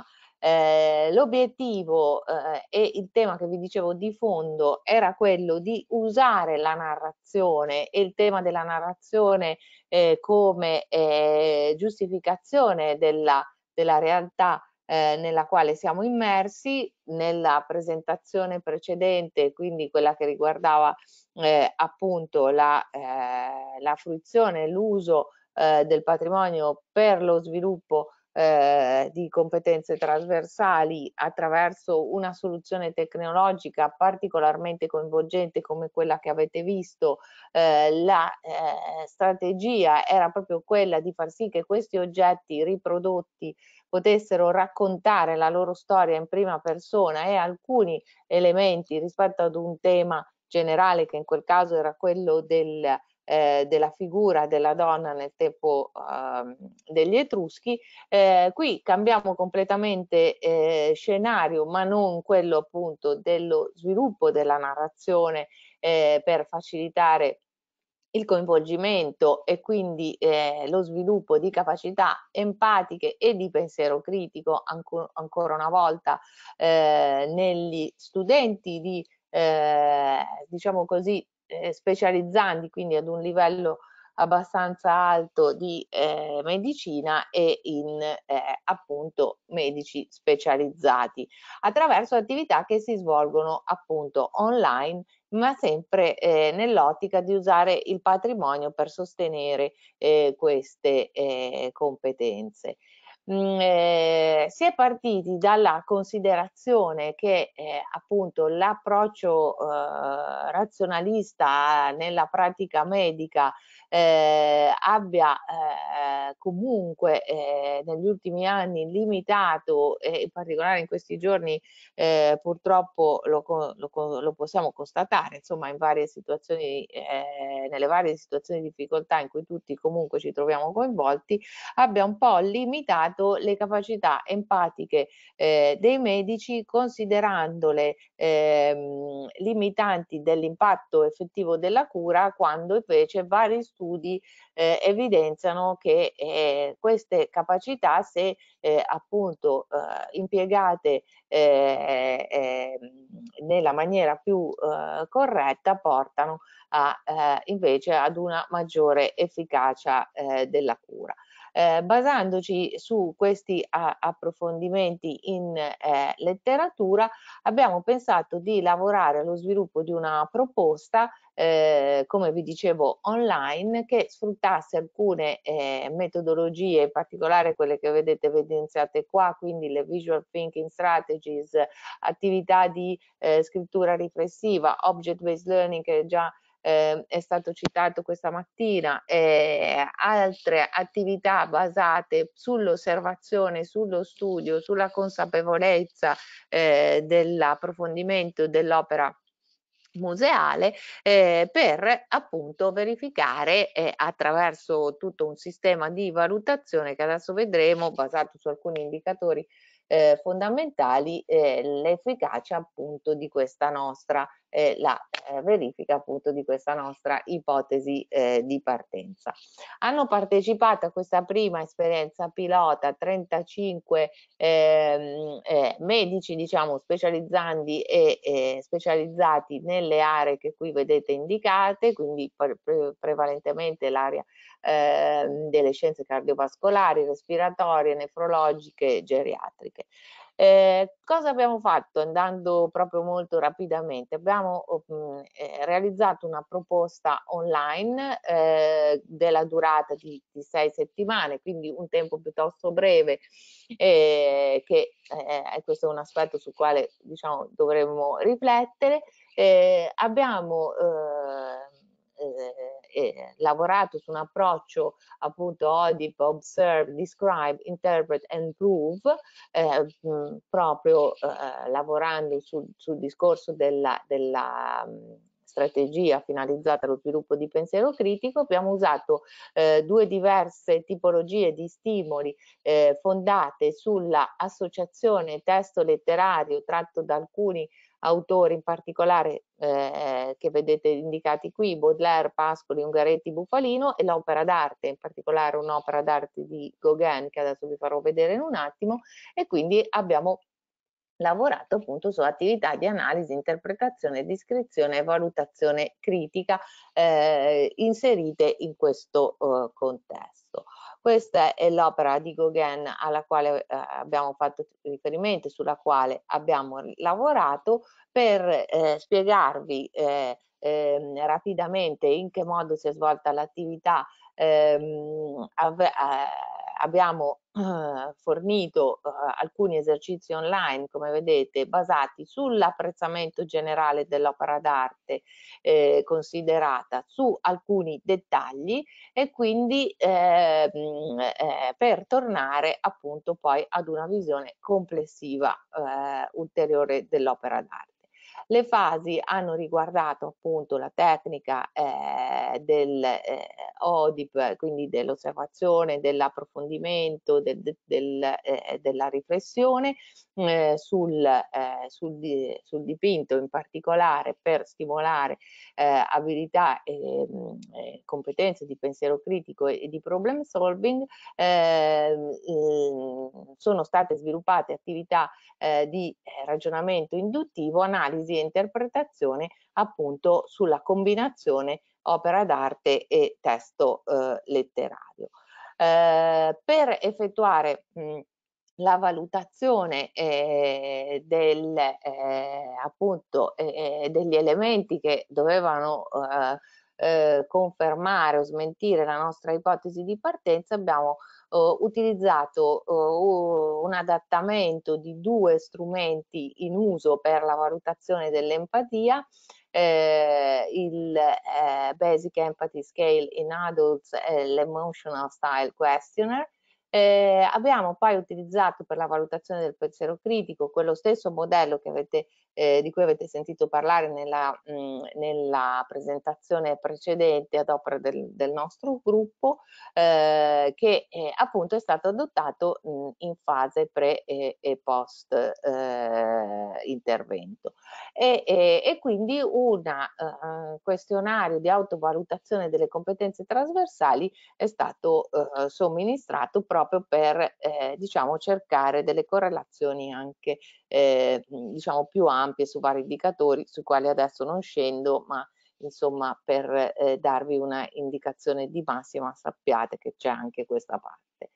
Eh, l'obiettivo eh, e il tema che vi dicevo di fondo era quello di usare la narrazione e il tema della narrazione eh, come eh, giustificazione della, della realtà eh, nella quale siamo immersi. Nella presentazione precedente, quindi quella che riguardava eh, appunto la, eh, la fruizione e l'uso eh, del patrimonio per lo sviluppo eh, di competenze trasversali attraverso una soluzione tecnologica particolarmente coinvolgente come quella che avete visto, eh, la eh, strategia era proprio quella di far sì che questi oggetti riprodotti potessero raccontare la loro storia in prima persona e alcuni elementi rispetto ad un tema generale che in quel caso era quello del Eh, della figura della donna nel tempo eh, degli Etruschi. Eh, qui cambiamo completamente eh, scenario, ma non quello appunto dello sviluppo della narrazione eh, per facilitare il coinvolgimento e quindi eh, lo sviluppo di capacità empatiche e di pensiero critico, anco, ancora una volta eh, negli studenti di eh, diciamo così eh, specializzanti, quindi ad un livello abbastanza alto di eh, medicina e in eh, appunto medici specializzati, attraverso attività che si svolgono appunto online, ma sempre eh, nell'ottica di usare il patrimonio per sostenere eh, queste eh, competenze. Mm, eh, si è partiti dalla considerazione che eh, appunto l'approccio eh, razionalista nella pratica medica eh, abbia eh, comunque eh, negli ultimi anni limitato e in particolare in questi giorni eh, purtroppo lo, lo, lo possiamo constatare, insomma, in varie situazioni, eh, nelle varie situazioni di difficoltà in cui tutti comunque ci troviamo coinvolti, abbia un po' limitato le capacità empatiche eh, dei medici, considerandole ehm, limitanti dell'impatto effettivo della cura, quando invece vari studi studi eh, evidenziano che eh, queste capacità, se eh, appunto eh, impiegate eh, eh, nella maniera più eh, corretta, portano a, eh, invece ad una maggiore efficacia eh, della cura. Eh, basandoci su questi a, approfondimenti in eh, letteratura, abbiamo pensato di lavorare allo sviluppo di una proposta, eh, come vi dicevo, online, che sfruttasse alcune eh, metodologie, in particolare quelle che vedete evidenziate qua, quindi le visual thinking strategies, attività di eh, scrittura riflessiva, object based learning, che già Eh, è stato citato questa mattina, eh, altre attività basate sull'osservazione, sullo studio, sulla consapevolezza eh, dell'approfondimento dell'opera museale, eh, per appunto verificare eh, attraverso tutto un sistema di valutazione che adesso vedremo, basato su alcuni indicatori eh, fondamentali, eh, l'efficacia appunto di questa nostra eh, la eh, verifica appunto di questa nostra ipotesi eh, di partenza. Hanno partecipato a questa prima esperienza pilota trentacinque ehm, eh, medici, diciamo, specializzandi e eh, specializzati nelle aree che qui vedete indicate, quindi pre pre prevalentemente l'area eh, delle scienze cardiovascolari, respiratorie, nefrologiche, geriatriche. Eh, cosa abbiamo fatto? Andando proprio molto rapidamente, abbiamo mh, eh, realizzato una proposta online eh, della durata di, di sei settimane, quindi un tempo piuttosto breve, eh, che eh, questo è un aspetto sul quale, diciamo, dovremmo riflettere. Eh, abbiamo eh, eh, eh, lavorato su un approccio appunto O D I P, Observe, Describe, Interpret and Prove, eh, mh, proprio eh, lavorando sul, sul discorso della, della mh, strategia finalizzata allo sviluppo di pensiero critico. Abbiamo usato eh, due diverse tipologie di stimoli eh, fondate sulla associazione testo letterario tratto da alcuni autori, in particolare eh, che vedete indicati qui, Baudelaire, Pascoli, Ungaretti, Bufalino, e l'opera d'arte, in particolare un'opera d'arte di Gauguin che adesso vi farò vedere in un attimo, e quindi abbiamo lavorato appunto su attività di analisi, interpretazione, descrizione e valutazione critica eh, inserite in questo eh, contesto. Questa è l'opera di Gauguin alla quale eh, abbiamo fatto riferimento, sulla quale abbiamo lavorato, per eh, spiegarvi eh, eh, rapidamente in che modo si è svolta l'attività. Ehm, ave, eh, abbiamo eh, fornito eh, alcuni esercizi online, come vedete, basati sull'apprezzamento generale dell'opera d'arte eh, considerata, su alcuni dettagli, e quindi eh, eh, per tornare appunto poi ad una visione complessiva eh, ulteriore dell'opera d'arte. Le fasi hanno riguardato appunto la tecnica eh, del eh, O D I P, quindi dell'osservazione, dell'approfondimento, del, del, eh, della riflessione eh, sul, eh, sul, di, sul dipinto, in particolare per stimolare eh, abilità e eh, competenze di pensiero critico e, e di problem solving. Eh, sono state sviluppate attività eh, di ragionamento induttivo, analisi e interpretazione appunto sulla combinazione opera d'arte e testo eh, letterario. Eh, per effettuare mh, la valutazione eh, del, eh, appunto, eh, degli elementi che dovevano eh, eh, confermare o smentire la nostra ipotesi di partenza, abbiamo Uh, utilizzato uh, un adattamento di due strumenti in uso per la valutazione dell'empatia, eh, il eh, Basic Empathy Scale in Adults e l'Emotional Style Questionnaire. Eh, abbiamo poi utilizzato per la valutazione del pensiero critico quello stesso modello che avete eh, di cui avete sentito parlare nella, mh, nella presentazione precedente ad opera del, del nostro gruppo, eh, che eh, appunto è stato adottato mh, in fase pre e, e post eh, intervento. E, e, e quindi un uh, questionario di autovalutazione delle competenze trasversali è stato uh, somministrato proprio per eh, diciamo cercare delle correlazioni anche eh, diciamo più ampie su vari indicatori sui quali adesso non scendo, ma insomma per eh, darvi una indicazione di massima sappiate che c'è anche questa parte.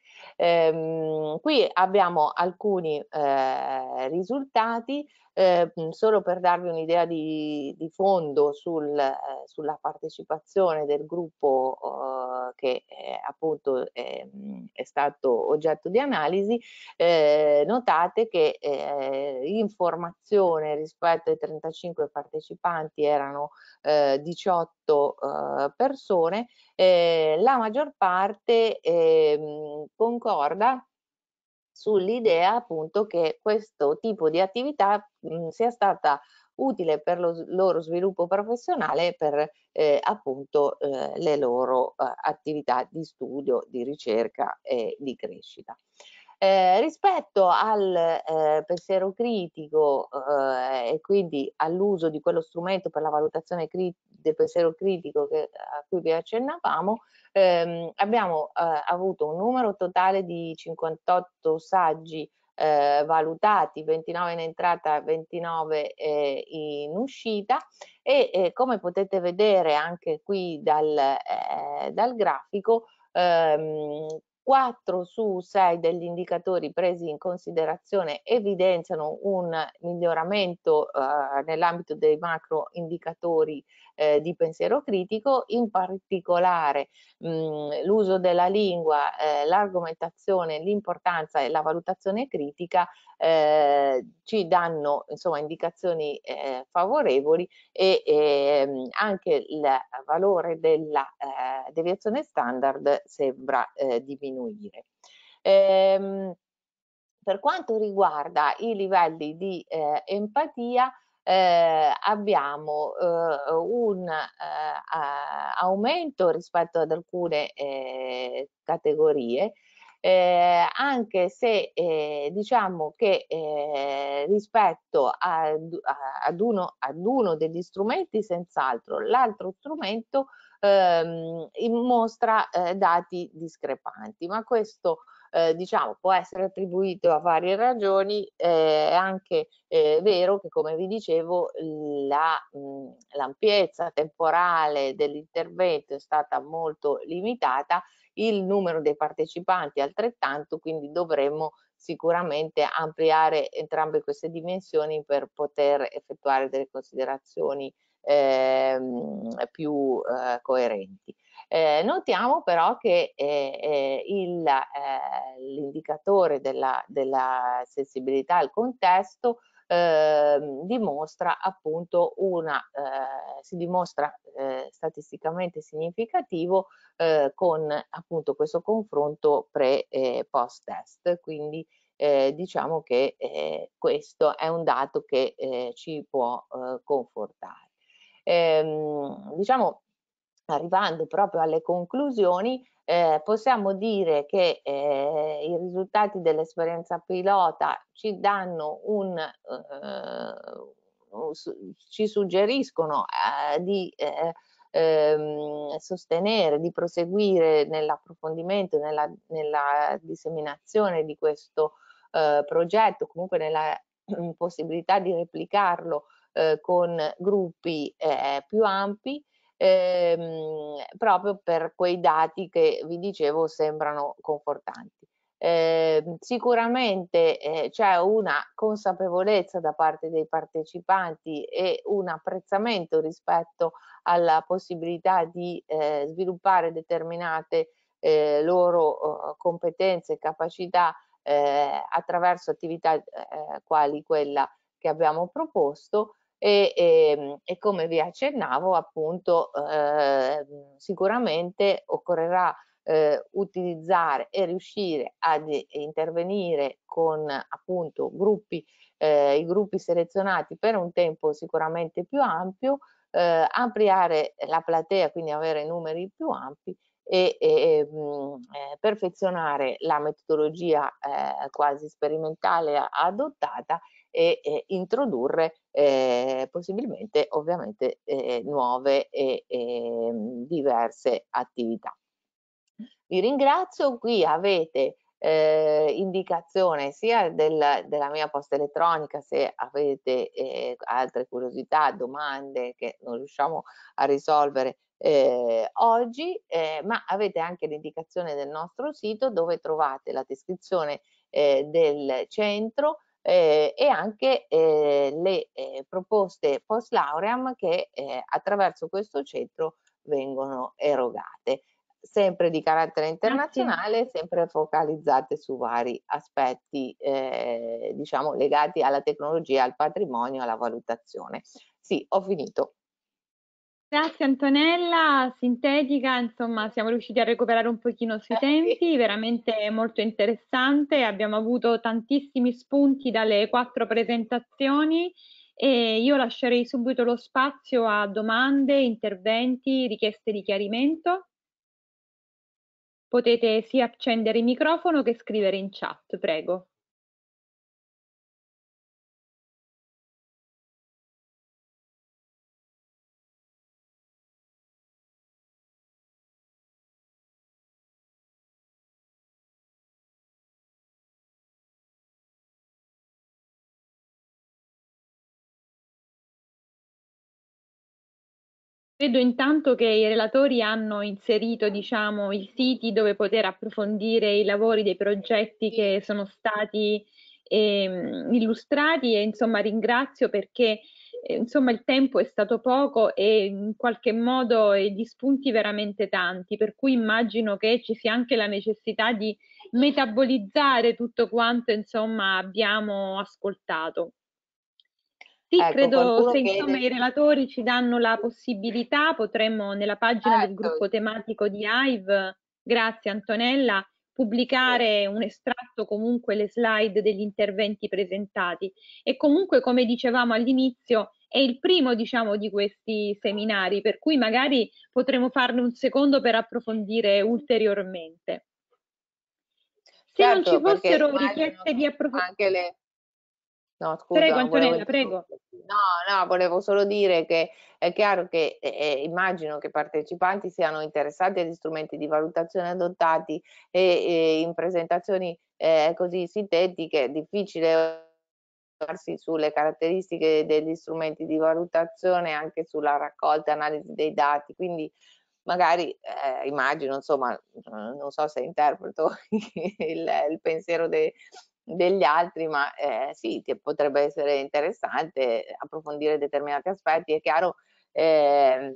Ehm, qui abbiamo alcuni eh, risultati, eh, solo per darvi un'idea di, di fondo sul, eh, sulla partecipazione del gruppo eh, che eh, appunto è, è stato oggetto di analisi. Eh, notate che eh, informazione rispetto ai trentacinque partecipanti erano eh, diciotto eh, persone, eh, la maggior parte eh, concorda sull'idea appunto che questo tipo di attività mh, sia stata utile per lo loro sviluppo professionale e per eh, appunto eh, le loro eh, attività di studio, di ricerca e di crescita. Eh, rispetto al eh, pensiero critico eh, e quindi all'uso di quello strumento per la valutazione del pensiero critico che, a cui vi accennavamo, ehm, abbiamo eh, avuto un numero totale di cinquantotto saggi eh, valutati, ventinove in entrata, ventinove eh, in uscita e eh, come potete vedere anche qui dal, eh, dal grafico, ehm, quattro su sei degli indicatori presi in considerazione evidenziano un miglioramento eh, nell'ambito dei macro indicatori eh, di pensiero critico, in particolare l'uso della lingua, eh, l'argomentazione, l'importanza e la valutazione critica eh, ci danno insomma indicazioni eh, favorevoli e ehm, anche il valore della eh, deviazione standard sembra eh, diminuire. Ehm, per quanto riguarda i livelli di eh, empatia, eh, abbiamo eh, un eh, aumento rispetto ad alcune eh, categorie, eh, anche se eh, diciamo che eh, rispetto ad, ad, uno, ad uno degli strumenti senz'altro l'altro strumento ehm, mostra eh, dati discrepanti, ma questo Eh, diciamo può essere attribuito a varie ragioni. Eh, è anche eh, vero che, come vi dicevo, l'ampiezza temporale dell'intervento è stata molto limitata, il numero dei partecipanti altrettanto, quindi dovremmo sicuramente ampliare entrambe queste dimensioni per poter effettuare delle considerazioni eh, più eh, coerenti. Eh, notiamo però che eh, eh, l'indicatore eh, della, della sensibilità al contesto eh, dimostra appunto una, eh, si dimostra eh, statisticamente significativo eh, con appunto questo confronto pre e post test, quindi eh, diciamo che eh, questo è un dato che eh, ci può eh, confortare. Ehm, diciamo, arrivando proprio alle conclusioni, eh, possiamo dire che eh, i risultati dell'esperienza pilota ci danno un, eh, ci suggeriscono eh, di eh, ehm, sostenere, di proseguire nell'approfondimento, nella, nella disseminazione di questo eh, progetto, comunque nella possibilità di replicarlo eh, con gruppi eh, più ampi, ehm, proprio per quei dati che vi dicevo sembrano confortanti. Eh, sicuramente eh, c'è una consapevolezza da parte dei partecipanti e un apprezzamento rispetto alla possibilità di eh, sviluppare determinate eh, loro oh, competenze e capacità eh, attraverso attività eh, quali quella che abbiamo proposto. E, e, e come vi accennavo appunto eh, sicuramente occorrerà eh, utilizzare e riuscire ad intervenire con appunto gruppi eh, i gruppi selezionati per un tempo sicuramente più ampio, eh, ampliare la platea, quindi avere numeri più ampi e, e mh, eh, perfezionare la metodologia eh, quasi sperimentale adottata e, e introdurre eh, possibilmente ovviamente eh, nuove e, e diverse attività. Vi ringrazio, qui avete eh, indicazione sia del, della mia posta elettronica se avete eh, altre curiosità, domande che non riusciamo a risolvere eh, oggi, eh, ma avete anche l'indicazione del nostro sito dove trovate la descrizione eh, del centro eh, e anche eh, le eh, proposte post lauream che eh, attraverso questo centro vengono erogate, sempre di carattere internazionale, Grazie. sempre focalizzate su vari aspetti eh, diciamo legati alla tecnologia, al patrimonio, alla valutazione. Sì, ho finito. Grazie Antonella, sintetica, insomma siamo riusciti a recuperare un pochino sui tempi, veramente molto interessante, abbiamo avuto tantissimi spunti dalle quattro presentazioni e io lascerei subito lo spazio a domande, interventi, richieste di chiarimento. Potete sia accendere il microfono che scrivere in chat, prego. Vedo intanto che i relatori hanno inserito, diciamo, i siti dove poter approfondire i lavori dei progetti che sono stati eh, illustrati e insomma ringrazio perché eh, insomma il tempo è stato poco e in qualche modo eh, gli spunti veramente tanti, per cui immagino che ci sia anche la necessità di metabolizzare tutto quanto insomma abbiamo ascoltato. Sì, ecco, credo se insomma chiede... i relatori ci danno la possibilità, potremmo nella pagina certo. del gruppo tematico di Hive, grazie Antonella, pubblicare un estratto, comunque le slide degli interventi presentati. E comunque, come dicevamo all'inizio, è il primo, diciamo, di questi seminari, per cui magari potremo farne un secondo per approfondire ulteriormente. Se certo, non ci fossero richieste di approfondimento... Le... No, scusa, prego Antonella, prego. No, no, volevo solo dire che è chiaro che eh, immagino che i partecipanti siano interessati agli strumenti di valutazione adottati e, e in presentazioni eh, così sintetiche è difficile sulle caratteristiche degli strumenti di valutazione, anche sulla raccolta e analisi dei dati, quindi magari eh, immagino, insomma, non so se interpreto il, il pensiero dei degli altri, ma eh, sì, che potrebbe essere interessante approfondire determinati aspetti. È chiaro, eh,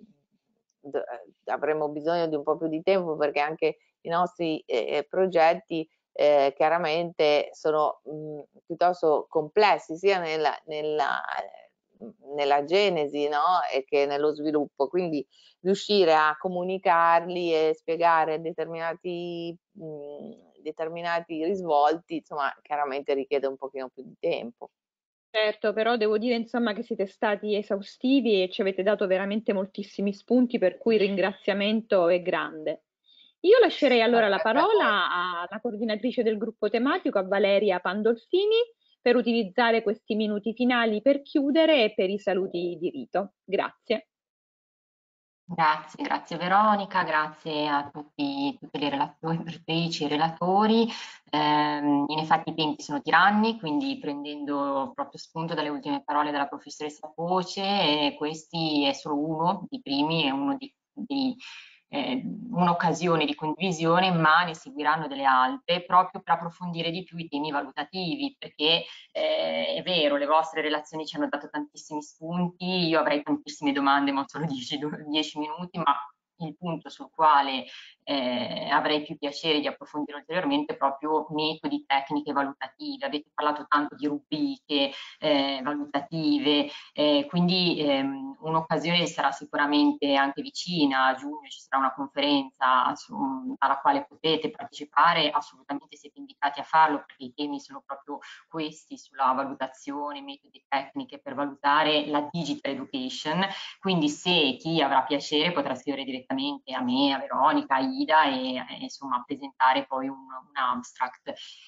avremo bisogno di un po' più di tempo perché anche i nostri eh, progetti eh, chiaramente sono mh, piuttosto complessi sia nella, nella, nella genesi, no? E che nello sviluppo, quindi riuscire a comunicarli e spiegare determinati mh, determinati risvolti, insomma, chiaramente richiede un pochino più di tempo. Certo, però devo dire insomma che siete stati esaustivi e ci avete dato veramente moltissimi spunti, per cui il ringraziamento è grande. Io lascerei allora la parola alla coordinatrice del gruppo tematico, a Valeria Pandolfini, per utilizzare questi minuti finali per chiudere e per i saluti di rito. Grazie. Grazie, grazie Veronica, grazie a tutti, tutte le relatrici e relatori. Eh, in effetti i tempi sono tiranni, quindi prendendo proprio spunto dalle ultime parole della professoressa Poce, eh, questi è solo uno dei primi, è uno di, di eh, un'occasione di condivisione, ma ne seguiranno delle altre proprio per approfondire di più i temi valutativi, perché eh, è vero, le vostre relazioni ci hanno dato tantissimi spunti, io avrei tantissime domande, ma ho solo dieci minuti, ma il punto sul quale eh, avrei più piacere di approfondire ulteriormente è proprio metodi, tecniche valutative. Avete parlato tanto di rubriche eh, valutative, eh, quindi ehm, un'occasione sarà sicuramente anche vicina. A giugno ci sarà una conferenza su, alla quale potete partecipare, assolutamente siete indicati a farlo, perché i temi sono proprio questi, sulla valutazione, metodi e tecniche per valutare la digital education, quindi se chi avrà piacere potrà scrivere direttamente a me, a Veronica, a Ida e, e insomma presentare poi un, un abstract.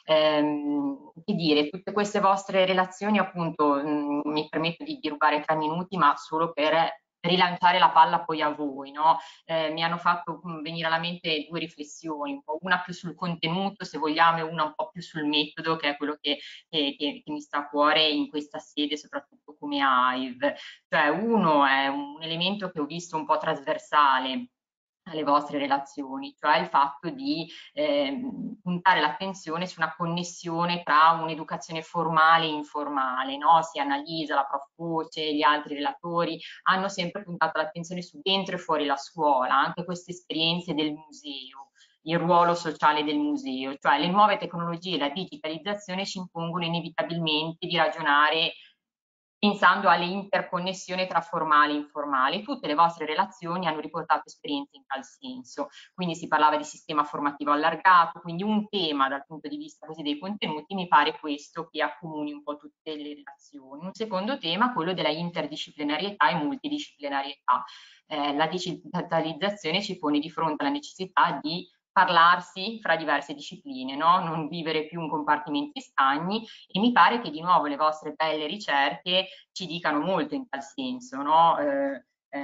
Ehm, che dire, tutte queste vostre relazioni appunto mh, mi permetto di, di rubare tre minuti, ma solo per rilanciare la palla poi a voi, no? Eh, mi hanno fatto mh, venire alla mente due riflessioni, un po' una più sul contenuto, se vogliamo, e una un po' più sul metodo, che è quello che, che, che, che mi sta a cuore in questa sede, soprattutto come A I V. Cioè, uno è un elemento che ho visto un po' trasversale alle vostre relazioni, cioè il fatto di eh, puntare l'attenzione su una connessione tra un'educazione formale e informale, no? Sia Annalisa, la prof Voce, gli altri relatori hanno sempre puntato l'attenzione su dentro e fuori la scuola, anche queste esperienze del museo, il ruolo sociale del museo, cioè le nuove tecnologie e la digitalizzazione ci impongono inevitabilmente di ragionare pensando alle interconnessioni tra formale e informale. Tutte le vostre relazioni hanno riportato esperienze in tal senso, quindi si parlava di sistema formativo allargato, quindi un tema dal punto di vista così dei contenuti mi pare questo che accomuni un po' tutte le relazioni. Un secondo tema, quello della interdisciplinarietà e multidisciplinarietà. Eh, la digitalizzazione ci pone di fronte alla necessità di parlarsi fra diverse discipline, no? Non vivere più in compartimenti stagni, e mi pare che di nuovo le vostre belle ricerche ci dicano molto in tal senso, no? Eh,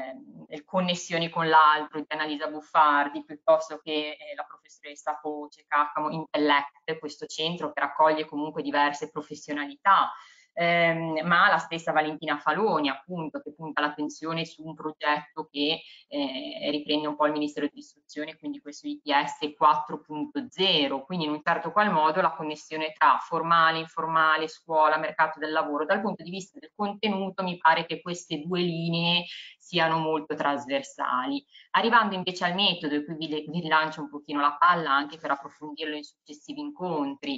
eh, connessioni con l'altro di Annalisa Buffardi, piuttosto che eh, la professoressa Voce, Caccamo, Intellect, questo centro che raccoglie comunque diverse professionalità. Eh, ma la stessa Valentina Faloni, appunto, che punta l'attenzione su un progetto che eh, riprende un po' il Ministero dell'Istruzione, quindi questo I T S quattro punto zero, quindi in un certo qual modo la connessione tra formale, informale, scuola, mercato del lavoro. Dal punto di vista del contenuto mi pare che queste due linee siano molto trasversali. Arrivando invece al metodo, e qui vi, vi rilancio un pochino la palla anche per approfondirlo in successivi incontri,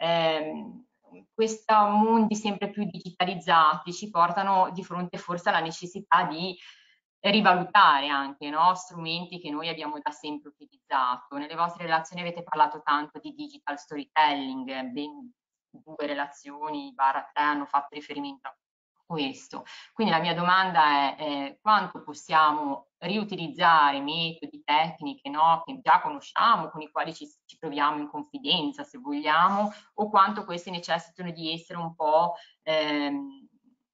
ehm, questi mondi sempre più digitalizzati ci portano di fronte forse alla necessità di rivalutare anche, no? Strumenti che noi abbiamo da sempre utilizzato. Nelle vostre relazioni avete parlato tanto di digital storytelling, ben due relazioni, barra tre, hanno fatto riferimento a questo. Quindi la mia domanda è eh, quanto possiamo riutilizzare metodi, tecniche, no, che già conosciamo, con i quali ci, ci troviamo in confidenza, se vogliamo, o quanto questi necessitano di essere un po' ehm,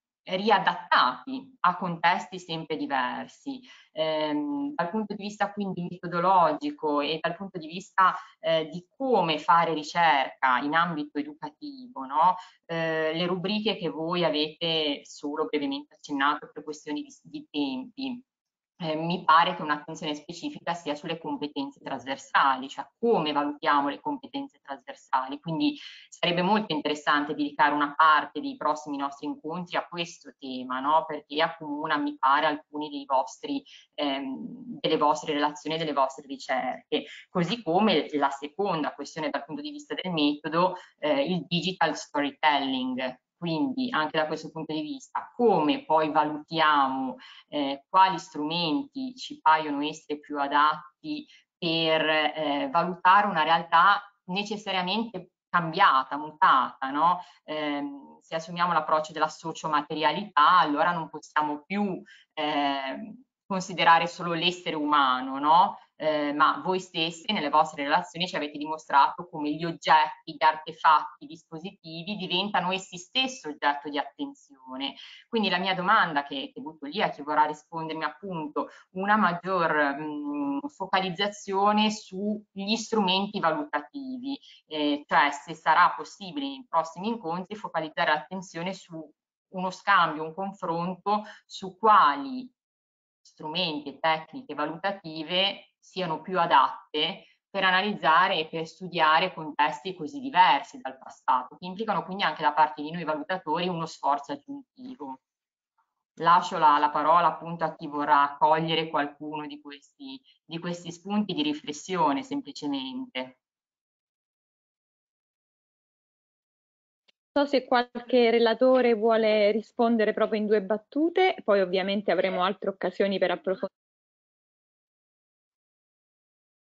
riadattati a contesti sempre diversi. Ehm, dal punto di vista quindi metodologico e dal punto di vista eh, di come fare ricerca in ambito educativo, no? Eh, le rubriche che voi avete solo brevemente accennato per questioni di, di tempi, Eh, mi pare che un'attenzione specifica sia sulle competenze trasversali, cioè come valutiamo le competenze trasversali. Quindi sarebbe molto interessante dedicare una parte dei prossimi nostri incontri a questo tema, no? Perché accomuna, mi pare, alcuni dei vostri, ehm, delle vostre relazioni e delle vostre ricerche. Così come la seconda questione dal punto di vista del metodo, eh, il digital storytelling. Quindi anche da questo punto di vista, come poi valutiamo eh, quali strumenti ci paiono essere più adatti per eh, valutare una realtà necessariamente cambiata, mutata, no? Eh, se assumiamo l'approccio della sociomaterialità, allora non possiamo più eh, considerare solo l'essere umano, no? Eh, ma voi stessi nelle vostre relazioni ci avete dimostrato come gli oggetti, gli artefatti, i dispositivi diventano essi stessi oggetto di attenzione. Quindi la mia domanda che, che butto lì a chi vorrà rispondermi, appunto, una maggior mh, focalizzazione sugli strumenti valutativi, eh, cioè se sarà possibile nei prossimi incontri focalizzare l'attenzione su uno scambio, un confronto su quali strumenti e tecniche valutative siano più adatte per analizzare e per studiare contesti così diversi dal passato, che implicano quindi anche da parte di noi valutatori uno sforzo aggiuntivo. Lascio la, la parola appunto a chi vorrà cogliere qualcuno di questi, di questi spunti di riflessione semplicemente. Non so se qualche relatore vuole rispondere proprio in due battute, poi ovviamente avremo altre occasioni per approfondire.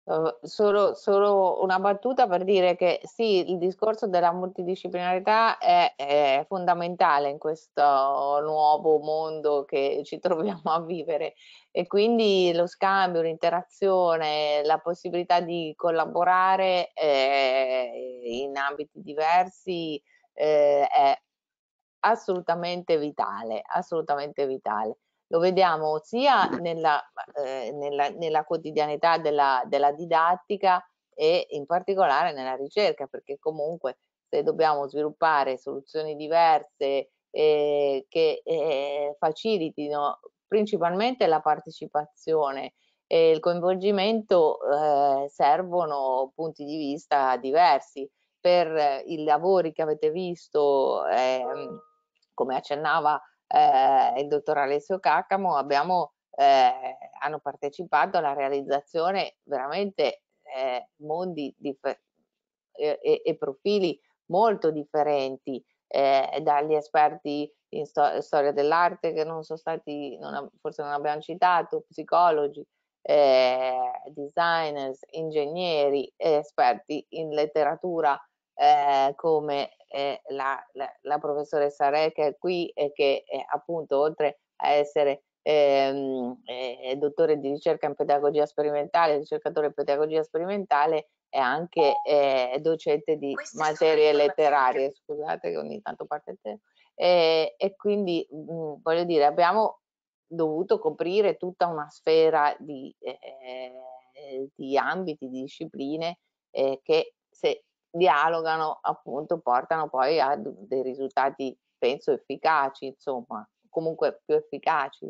Uh, solo, solo una battuta per dire che sì, il discorso della multidisciplinarità è, è fondamentale in questo nuovo mondo che ci troviamo a vivere, e quindi lo scambio, l'interazione, la possibilità di collaborare eh, in ambiti diversi eh, è assolutamente vitale, assolutamente vitale. Lo vediamo sia nella, eh, nella, nella quotidianità della, della didattica e in particolare nella ricerca, perché comunque se dobbiamo sviluppare soluzioni diverse eh, che eh, facilitino principalmente la partecipazione e il coinvolgimento, eh, servono punti di vista diversi. Per i lavori che avete visto, ehm, come accennava eh, il dottor Alessio Caccamo, abbiamo, eh, hanno partecipato alla realizzazione veramente eh, mondi differ- e, e, e profili molto differenti, eh, dagli esperti in sto- storia dell'arte che non sono stati, non, forse non abbiamo citato, psicologi, eh, designers, ingegneri, esperti in letteratura eh, come eh, la, la, la professoressa Re che è qui e che eh, appunto oltre a essere ehm, eh, dottore di ricerca in pedagogia sperimentale, ricercatore in pedagogia sperimentale, è anche eh, docente di materie letterarie, scusate che ogni tanto parte il tempo, e, e quindi mh, voglio dire, abbiamo dovuto coprire tutta una sfera di, eh, di ambiti, di discipline eh, che se dialogano appunto portano poi a dei risultati penso efficaci, insomma, comunque più efficaci.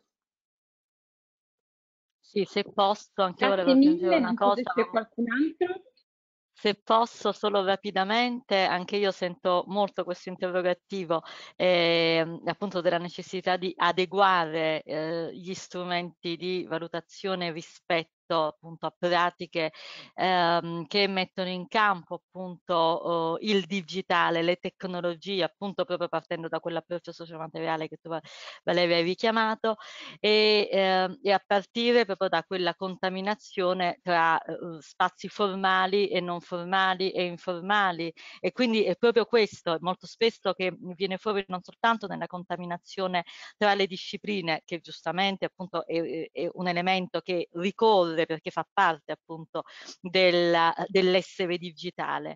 Sì, se posso, anche io volevo Grazie aggiungere mille, una non so se cosa. c'è qualcun altro. Se posso solo rapidamente, anche io sento molto questo interrogativo eh, appunto della necessità di adeguare eh, gli strumenti di valutazione rispetto appunto a pratiche ehm, che mettono in campo appunto oh, il digitale, le tecnologie, appunto proprio partendo da quell'approccio sociomateriale che tu Valeria hai richiamato e, eh, e a partire proprio da quella contaminazione tra eh, spazi formali e non formali e informali, e quindi è proprio questo molto spesso che viene fuori non soltanto nella contaminazione tra le discipline, che giustamente appunto è, è un elemento che ricorre perché fa parte appunto del, dell'essere digitale,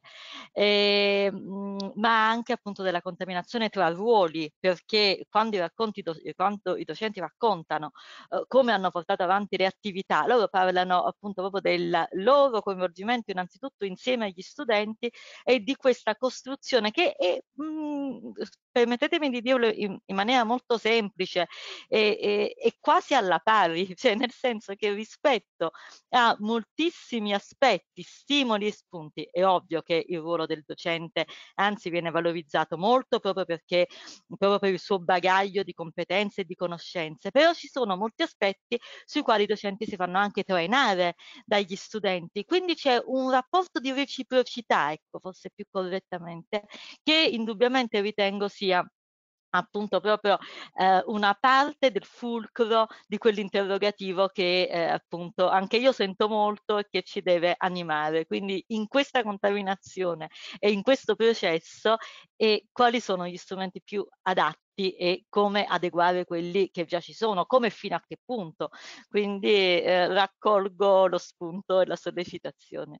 e, ma anche appunto della contaminazione tra ruoli, perché quando i racconti quando i docenti raccontano uh, come hanno portato avanti le attività, loro parlano appunto proprio del loro coinvolgimento innanzitutto insieme agli studenti e di questa costruzione che è, mh, permettetemi di dirlo in, in maniera molto semplice, è, è, è quasi alla pari, cioè nel senso che rispetto a moltissimi aspetti, stimoli e spunti, è ovvio che il ruolo del docente anzi viene valorizzato molto proprio perché proprio per il suo bagaglio di competenze e di conoscenze, però ci sono molti aspetti sui quali i docenti si fanno anche trainare dagli studenti, quindi c'è un rapporto di reciprocità, ecco, forse più correttamente, che indubbiamente ritengo sia appunto proprio eh, una parte del fulcro di quell'interrogativo che eh, appunto anche io sento molto e che ci deve animare. Quindi in questa contaminazione e in questo processo e quali sono gli strumenti più adatti e come adeguare quelli che già ci sono, come e fino a che punto. Quindi eh, raccolgo lo spunto e la sollecitazione.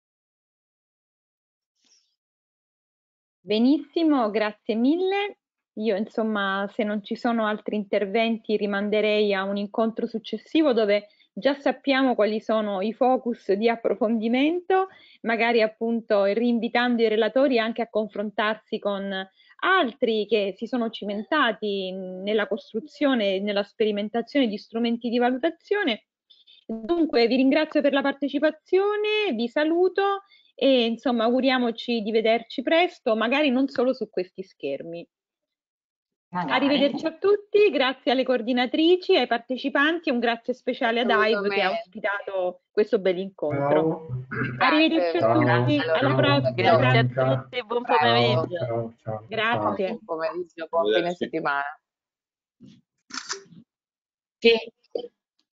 Benissimo, grazie mille. Io insomma, se non ci sono altri interventi, rimanderei a un incontro successivo dove già sappiamo quali sono i focus di approfondimento, magari appunto rinvitando i relatori anche a confrontarsi con altri che si sono cimentati nella costruzione e nella sperimentazione di strumenti di valutazione. Dunque, vi ringrazio per la partecipazione, vi saluto e insomma auguriamoci di vederci presto, magari non solo su questi schermi. Magari. Arrivederci a tutti, grazie alle coordinatrici, ai partecipanti e un grazie speciale ad Aiv che ha ospitato questo bel incontro. Arrivederci a tutti, alla prossima. Grazie a tutti, buon pomeriggio. Ciao, ciao, Grazie. Buon pomeriggio, buon fine settimana. Che